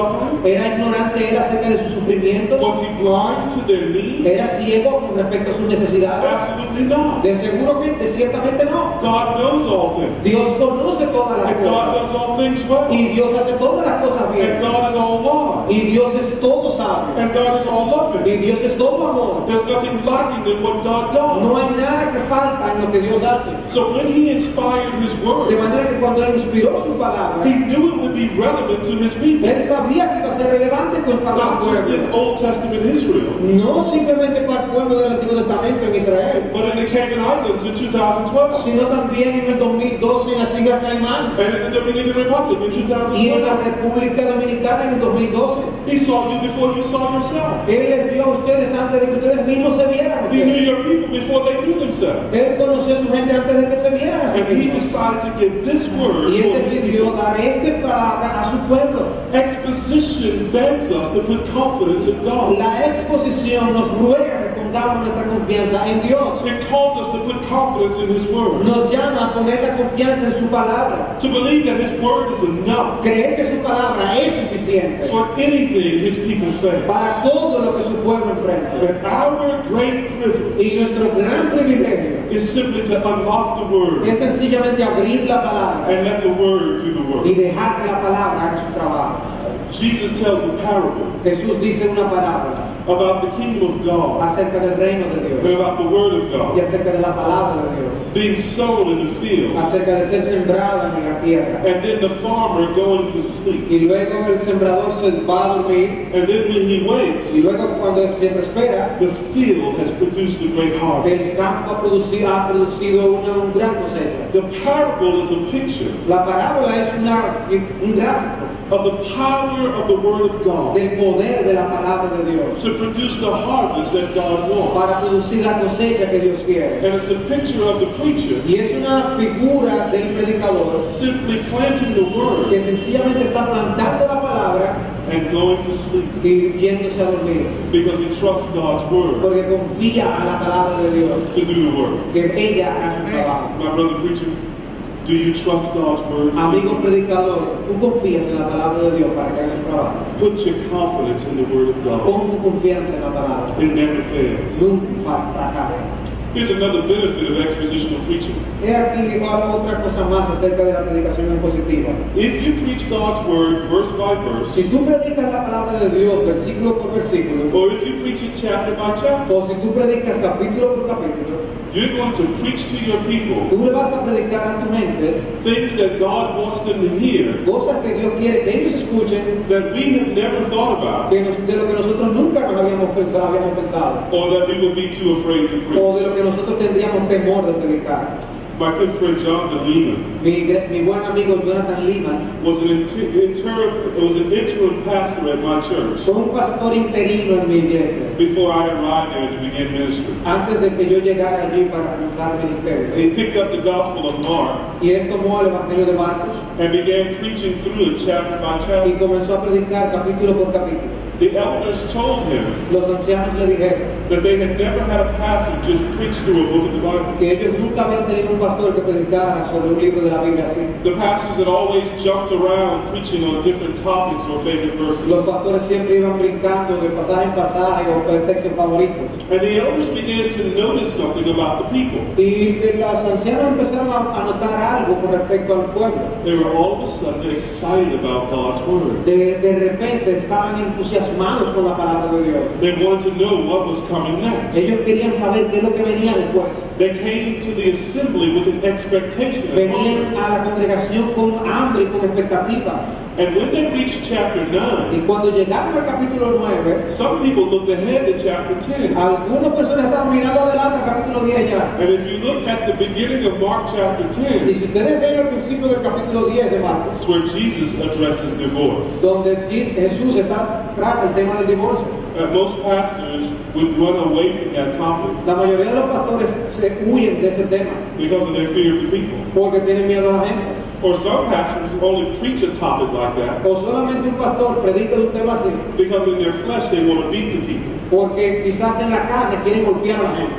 suffering? ¿Era ignorante él acerca de sus sufrimientos? Was he blind to their needs? ¿Era ciego con respecto a sus necesidades? Absolutely not. De seguro que de ciertamente no. God knows all things. Dios conoce todas las And God cosas. does all things well. Y Dios hace todas las cosas And bien. God is all wise. Y Dios es todo sabio. And God is all loving. Y Dios es todo amor. There's nothing lacking in what God does. No hay nada que falta en lo que Dios hace. So when he inspired his De word, manera que cuando él inspiró su palabra, he knew it would be relevant to his people. él sabía que iba a ser relevante con para Not su just in pueblo. Old Testament Israel, No simplemente para el pueblo del Antiguo Testamento en Israel, but in the Cayman Islands in two thousand twelve. sino también en el dos mil doce en las Islas Caimán And in the Dominican Republic in y en la two thousand twelve. República Dominicana en el dos mil doce. He saw you before you saw yourself. Él les vio a ustedes antes de que ustedes mismos se vieran. He knew your people before they knew themselves. Él conoció a su gente antes de que se vieran a sí And he mismos. decided to give this word Y él for his decidió people. dar esta palabra a su pueblo. Exposition begs us to put confidence in God. La exposición nos ruega que pongamos nuestra confianza en Dios. It calls us to put confidence in his word. Nos llama a poner la confianza en su palabra. To believe that his word is enough Creer que su palabra es suficiente for anything his people face. para todo lo que su pueblo enfrenta. And our great privilege Y nuestro gran privilegio is simply to unlock the word es sencillamente abrir la palabra and let the word do the y work. dejar que la palabra haga su trabajo. Jesus tells a parable Jesús dice una parábola about the kingdom of God acerca del reino de and Dios about the word of y God acerca de la palabra de Dios, being sown in the field, acerca de ser sembrada en la tierra. and then the farmer going to sleep. Y luego el sembrador se va a dormir And then when he wakes, y luego cuando es mientras espera, the field has produced a great harvest. el campo ha producido, ha producido una un gran cosecha. The parable is a picture La parábola es una, un gráfico of the power of the word of God del poder de la palabra de Dios to produce the harvest that God wants. para producir la cosecha que Dios quiere. And it's a picture of the preacher Y es una figura del predicador simply planting the word que sencillamente está plantando la palabra and going to sleep y yéndose a dormir, because he trusts God's word porque confía a la palabra de Dios, to do the work. que ella haga su trabajo. My brother preacher, do you trust God's word? Amigo predicador, tú confías en la palabra de Dios para que haga su trabajo. Put your confidence in the word of God. Pon tu confianza en la palabra. It never fails. Nunca fracasa. Here's another benefit of expositional preaching. He aquí otra cosa más acerca de la predicación expositiva. If you preach God's word verse by verse, Si tú predicas la palabra de Dios versículo por versículo, or if you preach it chapter by chapter, o si tú predicas capítulo por capítulo, you're going to preach to your people tú le vas a predicar a tu mente things that God wants them to hear cosas que Dios quiere que ellos escuchen, that we have never thought about, que nos- de lo que nosotros nunca nos habíamos pensado, habíamos pensado, or that we would be too afraid to preach. o de lo que nosotros tendríamos temor de predicar. My good friend John de Lima Mi, mi buen amigo Jonathan Lima was an inter- inter- was an interim pastor at my church fue un pastor interino en mi iglesia before I arrived there to begin ministry. antes de que yo llegara allí para comenzar el ministerio. He picked up the Gospel of Mark Y él tomó el Evangelio de Marcos and began preaching through it chapter by y chapter. comenzó a predicar capítulo por capítulo. The elders told him Los ancianos le dijeron that they had never had a pastor just preach through a book of the Bible. que ellos nunca habían tenido un pastor que predicara sobre un libro de la Biblia así. The pastors had always jumped around preaching on different topics or favorite verses. Los pastores siempre iban brincando de pasaje en pasaje o por textos favoritos. And the elders began to notice something about the people. Y los ancianos empezaron a, a notar algo con respecto al pueblo. They were all of a sudden excited about God's word. De, de repente estaban entusiasmados con la palabra de Dios. They wanted to know what was coming next. Ellos querían saber qué es lo que venía después. They came to the assembly with an expectation and Venían hunger. a la congregación con hambre y con expectativa. And when they reached chapter Y nine, cuando llegaron al capítulo nueve, some people looked ahead to chapter ten. algunas personas estaban mirando adelante al capítulo diez ya. And if you look at the beginning of Mark chapter Y ten, si ustedes ven el principio del capítulo diez de Marcos, it's where Jesus addresses divorce. donde Jesús está trata el tema del divorcio. Uh, most pastors would run away from that topic La mayoría de los pastores se huyen de ese tema because of their fear of the people. porque tienen miedo a la gente. Or some pastors only preach a topic like that O solamente un pastor predica de un tema así because in their flesh they want to beat the people. porque quizás en la carne quieren golpear a la gente.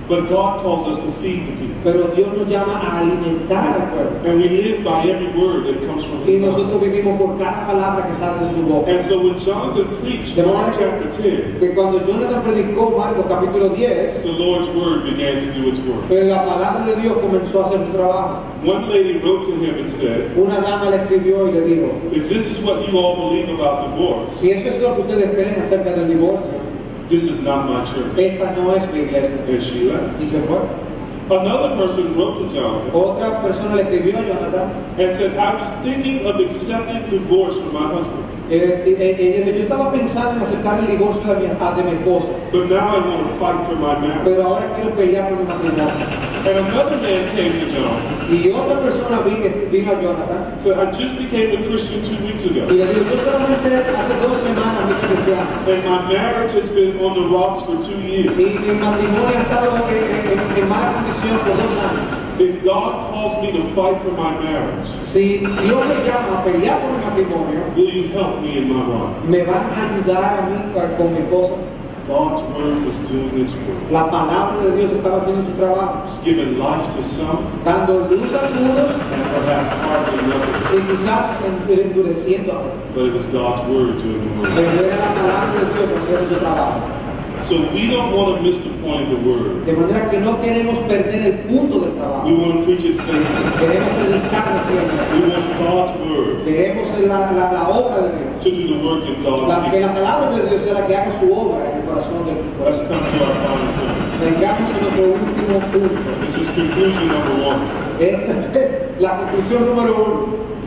But God calls us to feed the people. Pero Dios nos llama a alimentar al pueblo. And we live by every word that comes from Y His nosotros mouth. vivimos por cada palabra que sale de su boca. And so when Jonathan preached in Mark chapter ten, Que cuando Jonathan predicó Marcos capítulo diez, the Lord's word began to do its work. pues la palabra de Dios comenzó a hacer su trabajo. One lady wrote to him and said, Una dama le escribió y le dijo, if this is what you all believe about divorce, si eso es lo que ustedes creen acerca del divorcio, this is not my church. esta no es mi iglesia. And she left. Y se fue. Another person wrote to Jonathan Otra persona le escribió a Jonathan, and said, I was thinking of accepting divorce from my husband, eh, eh, eh, yo estaba pensando en aceptar el divorcio de mi, de mi esposo, but now I want to fight for my marriage. pero ahora quiero pelear por mi matrimonio. And another man came to Jonathan Y otra persona vino, vino a Jonathan and said, I just became a Christian two weeks y ago, le dijo, yo solamente hace dos semanas me hice cristiano and my marriage has been on the rocks for two years. y mi matrimonio ha estado en, en, en mala condición por dos años. If God calls me to fight for my marriage, Si Dios me llama a pelear por mi matrimonio, will you help me in my run? ¿me van a ayudar a mí para- con mi esposa? God's word was doing its work. La palabra de Dios estaba haciendo su trabajo, It's given life to some dando luz a algunos and perhaps hardening others. y quizás endureciendo a otros. But it was God's word doing the work. Pero era la palabra de Dios haciendo su trabajo. So we don't want to miss the point of the word. De manera que no queremos perder el punto del We trabajo. want to preach it faithfully. Queremos predicarlo siempre. We want God's word Queremos la, la, la obra de Dios. to do the work in God's La, que people. la palabra de Dios sea la que haga su obra en el corazón de su Let's corazón. come to our final point. Vengamos a nuestro último punto. This is conclusion number one. Esta es la conclusión número uno.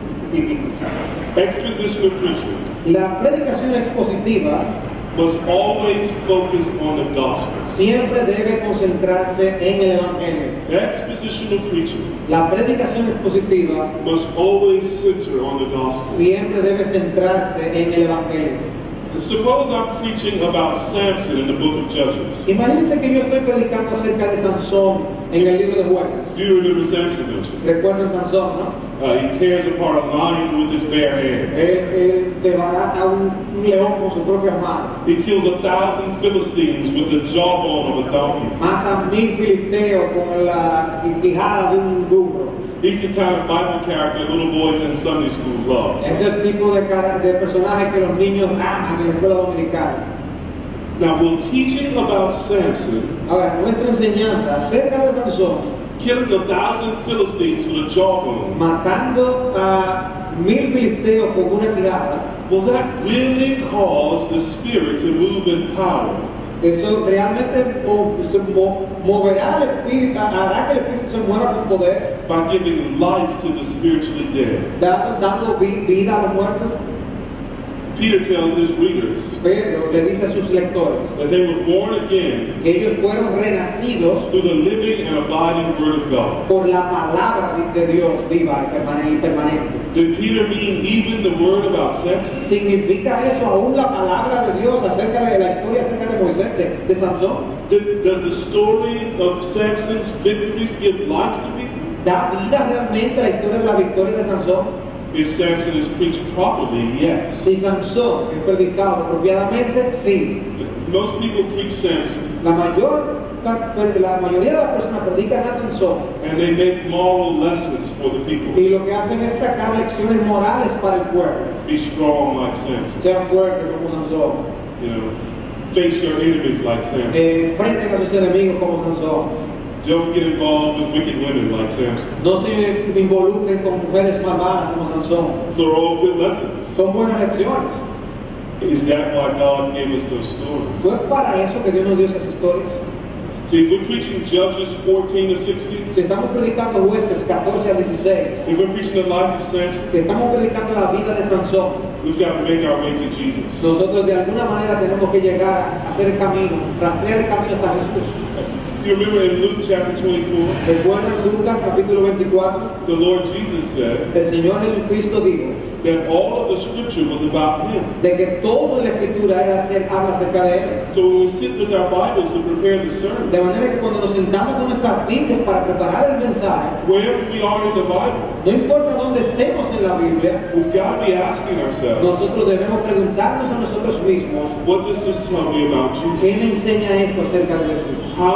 Exposition of preaching La predicación expositiva must always focus on the gospel. siempre debe concentrarse en el Evangelio. Exposition of preaching La predicación expositiva must always center on the gospel. siempre debe centrarse en el Evangelio. Suppose I'm preaching about Samson in the book of Judges. Imagínense que yo estoy predicando acerca de Sansón en el libro de Jueces. You remember Samson, don't you? Recuerdan Sansón, ¿no? Uh, he tears apart a lion with his bare hands. Él, él desbarata un, un león con sus propias manos. He kills a thousand Philistines with the jawbone of a donkey. Mata mil filisteos con la quijada de un burro. He's the kind of Bible character little boys in Sunday school love. Es el tipo de, cara, de personaje que los niños aman en la escuela dominicana. Now, will teaching about Samson, Ahora, nuestra enseñanza acerca de Sansón, killing a thousand Philistines with a jawbone, matando a mil filisteos con una quijada, will that really cause the Spirit to move in power? eso realmente mo- se mo- moverá el espíritu, hará que el espíritu se mueva con poder, By giving life to the spiritually dead. dando, dando vi- vida a los muertos. Peter tells his readers Pedro le dice a sus lectores that they were born again que ellos fueron renacidos through the living and abiding Word of God. por la palabra de de Dios viva y permane- y permanente. Did Peter mean even the word about Samson? ¿Significa eso aún la palabra de Dios acerca de la historia acerca de Moisés, de, de Sansón? Did, does the story of Samson's victories give life to people? ¿Da vida realmente a la historia de la victoria de Sansón? If Samson is preached properly, yes. Si Sansón es predicado apropiadamente, sí. Most people preach Samson La, mayor, la mayoría de las personas predican a Sansón and they make moral lessons for the people. y lo que hacen es sacar lecciones morales para el pueblo. Be strong like Samson. Sean fuertes como Sansón. You know, face your enemies like Samson. Eh, enfrenten a sus enemigos como Sansón. Don't get involved with wicked women like Samson. No se involucren con mujeres malvadas como Sansón. Those are all good lessons. Son buenas lecciones. Is that why God gave us those stories? ¿Fue para eso que Dios nos dio esas historias? See, if we're preaching Judges fourteen to sixteen, Si estamos predicando Jueces catorce a dieciséis, if we're preaching the life of Samson, si estamos predicando la vida de Sansón, we've got to make our way to Jesus. nosotros de alguna manera tenemos que llegar a hacer el camino, rastrear el camino hasta Jesús. You remember in Luke chapter twenty-four, Recuerdan Lucas capítulo veinticuatro, the Lord Jesus said el Señor Jesucristo dijo that all of the scripture was about Him. de que toda la escritura era hacer, habla acerca de Él. So when we sit with our Bibles to prepare the sermon, De manera que cuando nos sentamos con nuestras Biblias para preparar el mensaje, wherever we are in the Bible, no importa dónde estemos en la Biblia, we've got to be asking ourselves, nosotros debemos preguntarnos a nosotros mismos, what does this tell me about Jesus? ¿qué me enseña esto acerca de Jesús? How is the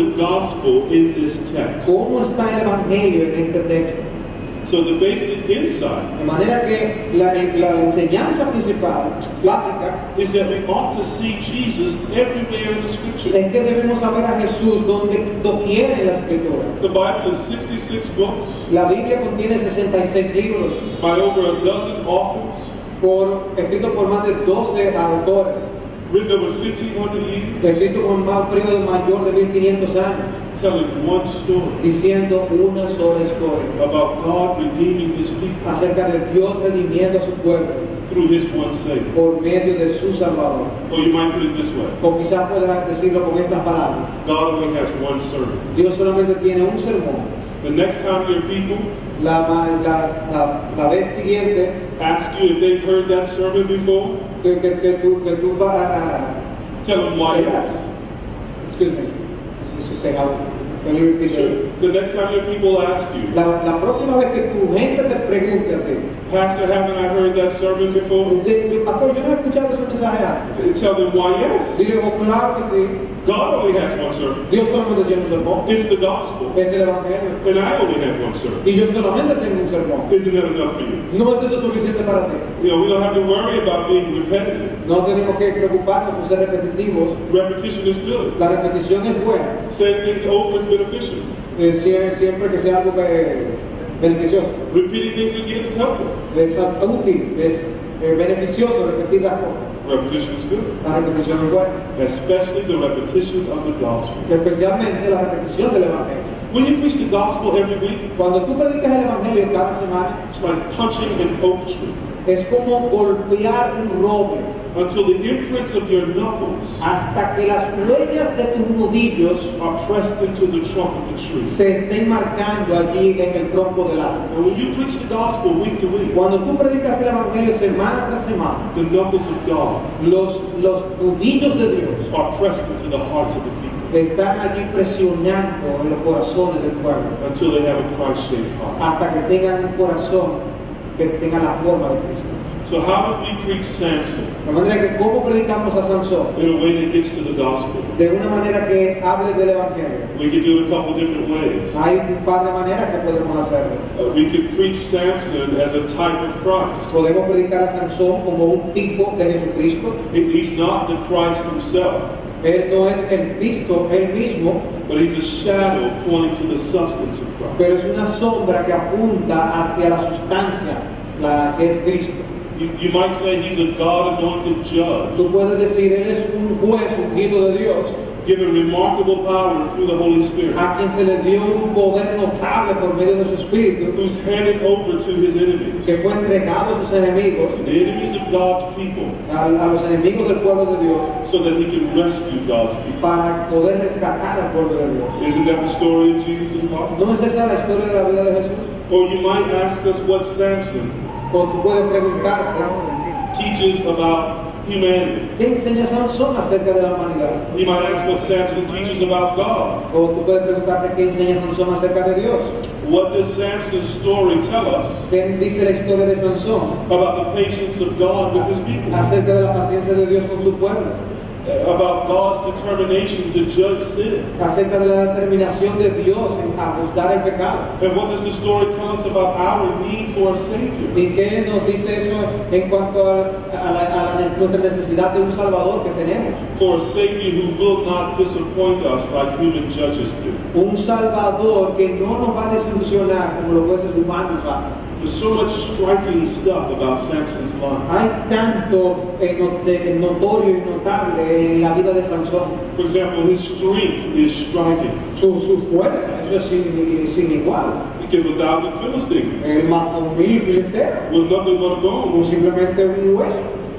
the gospel in this text? ¿Cómo está el Evangelio en este texto? So the basic insight De manera que la, la enseñanza principal, básica, is that we ought to see Jesus everywhere in the scripture. es que debemos saber a Jesús donde doquiera en la Escritura. The Bible is sixty-six books La Biblia contiene sesenta y seis libros, by over a dozen authors, por, escritos por más de doce autores, written over fifteen hundred years, escritos por un periodo mayor de mil quinientos años, telling one story diciendo una sola historia about God redeeming his people acerca de Dios redimiendo a su pueblo through his one Savior. por medio de su Salvador. Or you might put it this way: O quizás puedas decirlo con estas palabras: God only has one sermon. Dios solamente tiene un sermón. The next time your people La, la, la, la vez siguiente ask you if they've heard that sermon before, que, que, que tú, que tú vas a... tell them why yes. Excuse me. This is how- can you repeat Sure. that? The next time your people ask you, La, la próxima vez que tu gente te pregunte a ti, Pastor, haven't I heard that sermon before? dice, pastor, yo no he escuchado ese mensaje antes. Tell them why yes. Dile, oh, claro que sí. God only has one sermon. Dios solamente tiene un sermón. It's the gospel. Es el Evangelio. And I only have one sermon. Y yo solamente tengo un sermón. Isn't that enough for you? No es eso suficiente para ti. You know, we don't have to worry about being repetitive. No tenemos que preocuparnos por ser repetitivos. Repetition is good. La repetición es buena. Saying things over is beneficial. Eh, sie- siempre que sea algo que- beneficioso. Repeating things again is helpful. Es útil, es eh, beneficioso repetir las cosas. Repetition is good. La repetición es buena. Especially the repetition of the gospel. Especialmente la repetición del Evangelio. When you preach the gospel every week, Cuando tú predicas el Evangelio cada semana, it's like punching an oak tree es como golpear un roble until the imprints of your knuckles hasta que las huellas de tus nudillos are pressed into the trunk of the tree. se estén marcando allí en el tronco del árbol. And when you preach the gospel week to week, Cuando tú predicas el Evangelio semana tras semana, the knuckles of God los, los nudillos de Dios are pressed into the hearts of the people están allí presionando en los corazones del pueblo until they have a Christ-shaped heart. hasta que tengan un corazón que tenga la forma de Cristo. So how did we preach Samson De manera que, ¿cómo predicamos a Sansón? in a way that gets to the gospel? De una manera que hable del Evangelio. We could do it a couple different ways. Hay un par de maneras que podemos hacerlo. Uh, we could preach Samson as a type of Christ. Podemos predicar a Sansón como un tipo de Jesucristo. He- He's not the Christ himself, Él no es el Cristo, él mismo, but he's a shadow pointing to the substance of Christ. pero es una sombra que apunta hacia la sustancia, la que es Cristo. You, you might say he's a God-anointed judge, Tú puedes decir, él es un juez ungido de Dios, given remarkable power through the Holy Spirit, a quien se le dio un poder notable por medio de su Espíritu, who's handed over to his enemies, que fue entregado a sus enemigos, the enemies of God's people, a, a los enemigos del pueblo de Dios, so that he can rescue God's people. para poder rescatar al pueblo de Dios. Isn't that the story of Jesus' life? ¿No es esa la historia de la vida de Jesús? Or you might ask us what Samson O tú puedes preguntarte, teaches about humanity. ¿qué enseña Sansón acerca de la humanidad? You might ask what Samson teaches about God. O tú puedes preguntarte, ¿qué enseña Sansón acerca de Dios? What does Samson's story tell us ¿Qué dice la historia de Sansón about the patience of God with his people? acerca de la paciencia de Dios con su pueblo? About God's determination to judge sin? Acerca de la determinación de Dios en a juzgar el pecado. And what does the story tell us about our need for a Savior? ¿Y qué nos dice eso en cuanto a, a la, a la- nuestra necesidad de un Salvador que tenemos? For a Savior who will not disappoint us like human judges do. Un Salvador que no nos va a desilusionar como los jueces humanos hacen. There's so much striking stuff about Samson's life. Hay tanto eh, no- de- notorio y notable en la vida de Sansón. For example, his strength is striking. Su, su fuerza, eso es sin, sin igual. He kills a thousand Philistines Él mata a un mil filisteo, with nothing but a bone. como simplemente un hueso.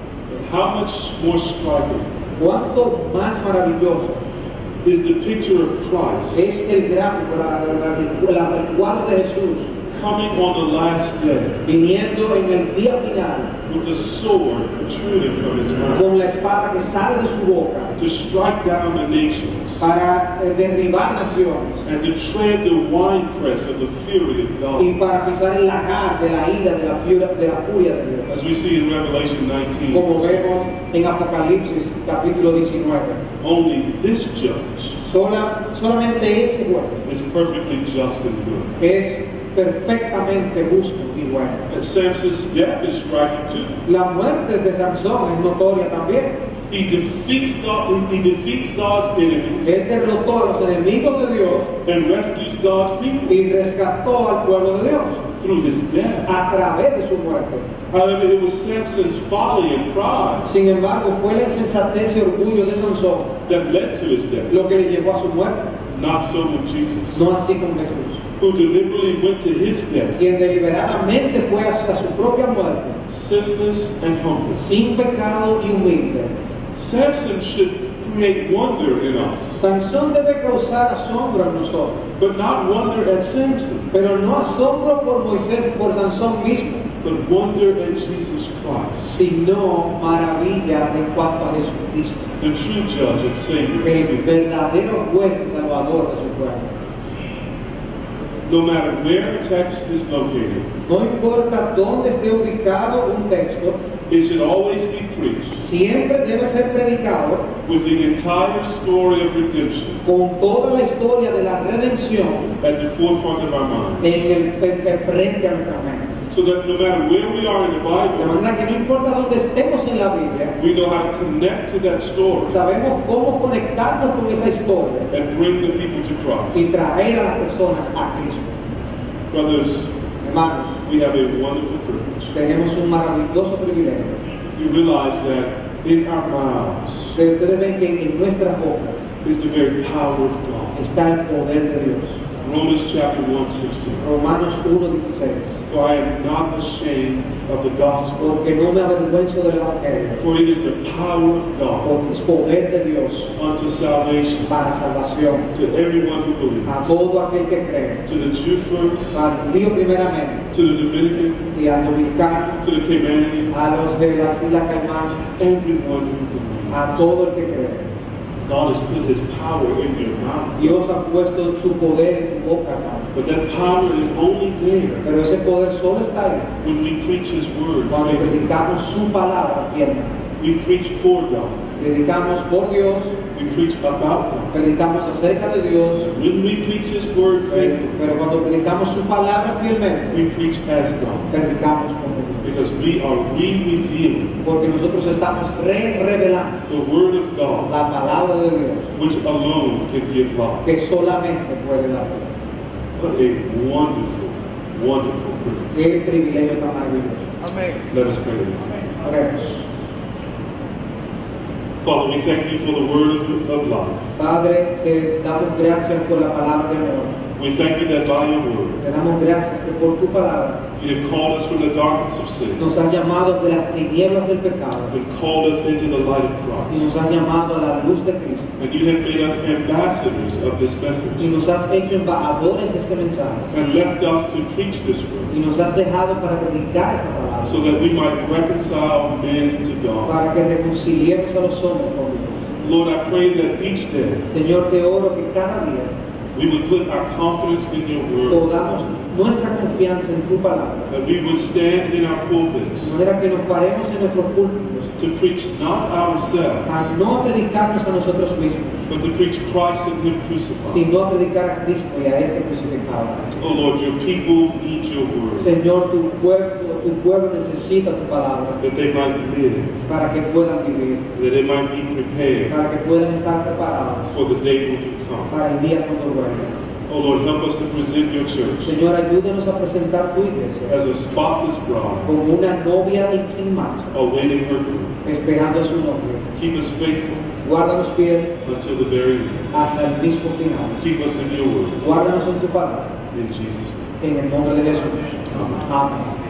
How much more striking Cuánto más maravilloso is the picture of Christ es el gráfico, la, la, la- la- el cuadro de Jesús coming on the last day viniendo en el día final with a sword protruding from his mouth con la espada que sale de su boca to strike down the nations para eh, derribar naciones and to tread the winepress of the fury of y God. para pisar el lagar de la ira, de la, furia, de la furia de Dios. As we see in Revelation nineteen, Como vemos en Apocalipsis capítulo diecinueve. only this judge Sola, solamente ese juez is perfectly just and good. es perfectamente justo y bueno. And Samson's death is striking too. La muerte de Sansón es notoria también. He defeats God, he defeats God's enemies Él derrotó a los enemigos de Dios and rescues God's people y rescató al pueblo de Dios through his death. a través de su muerte. However, it was Samson's folly and pride Sin embargo, fue la insensatez y orgullo de Sansón that led to his death. lo que le llevó a su muerte, Not so with Jesus, no así con Jesús, who deliberately went to his death, quien deliberadamente fue hasta su propia muerte, sinless and humble. sin pecado y humilde. Samson should create wonder in us, Sansón debe causar asombro en nosotros, but not wonder at Samson, pero no asombro por Moisés, por Sansón mismo, but wonder at Jesus Christ, sino maravilla en cuanto a Jesucristo, the true judge and Savior. el verdadero juez y salvador de su pueblo. No matter where a text is located, No importa dónde esté ubicado un texto, it should always be preached siempre debe ser predicado with the entire story of redemption con toda la historia de la redención at the forefront of our mind, en el, en el frente a nuestra mente. so that no matter where we are in the De Bible, manera que no importa dónde estemos en la Biblia, we know how to connect to that story sabemos cómo conectarnos con esa historia and bring the people to Christ. y traer a las personas a Cristo. Brothers, Hermanos, we have a wonderful privilege. tenemos un maravilloso privilegio. You realize that in our mouths Que ustedes ven que en nuestras bocas is the very power of God. está el poder de Dios. Romans chapter one sixteen. Romanos uno dieciséis. For I am not ashamed of the gospel, Porque no me avergüenzo del Evangelio, for it is the power of God porque es poder de Dios unto salvation para salvación to everyone who believes, a todo aquel que cree, to the Jew first, al judío primeramente to the Dominican, y al dominicano, to the Caymanian, a los de las Islas Caimán, everyone who believes. a todo el que cree. God has put his power in your mouth. Dios ha puesto su poder en tu boca, hermano. But that power is only there Pero ese poder solo está ahí when we preach his word. cuando faithfully. predicamos su palabra fielmente. We preach for God. Predicamos por Dios, We preach about God. predicamos acerca de Dios, When we preach his word pero, faithfully, pero cuando predicamos su palabra fielmente, we preach as God. predicamos como Dios. Because we are re-revealing Porque nosotros estamos re-revelando the word of God, la palabra de Dios, which alone can give life. que solamente puede dar vida. What a wonderful, wonderful privilege. Qué privilegio tan maravilloso. Let us pray. Oremos. Father, we thank you for the word of, of life. Padre, te damos gracias por la palabra de amor. We thank you that by your word, Te damos gracias que por tu palabra you have called us from the darkness of sin nos has llamado de las tinieblas del pecado and called us into the light of y Christ. nos has llamado a la luz de Cristo And you have made us ambassadors of this message y nos has hecho embajadores de este mensaje and left us to preach this word y nos has dejado para predicar esta palabra, so that we might reconcile men to God. para que reconciliemos a los hombres con Dios. Lord, I pray that each day Señor, te oro que cada día we would put our confidence in your word, pongamos nuestra confianza en tu palabra, that we would stand in our pulpits de manera que nos paremos en nuestros púlpitos to preach not ourselves, a no predicarnos a nosotros mismos, but to preach Christ and Him crucified. sino a predicar a Cristo y a este crucificado. Oh Lord, your people need your word, Señor, tu pueblo, tu pueblo necesita tu palabra that they might live, para que puedan vivir, that they might be prepared para que puedan estar preparados for the day when you come. para el día cuando vuelvas. Oh Lord, help us to present your church Señor, ayúdanos a presentar tu iglesia as a spotless bride, como una novia y sin mancha, awaiting her groom. esperando a su novio. Keep us faithful Guárdanos fiel until the very end. hasta el mismo final. Keep us in your word. Guárdanos en tu palabra, In Jesus' name. en el nombre de Jesús. Amen. Amén.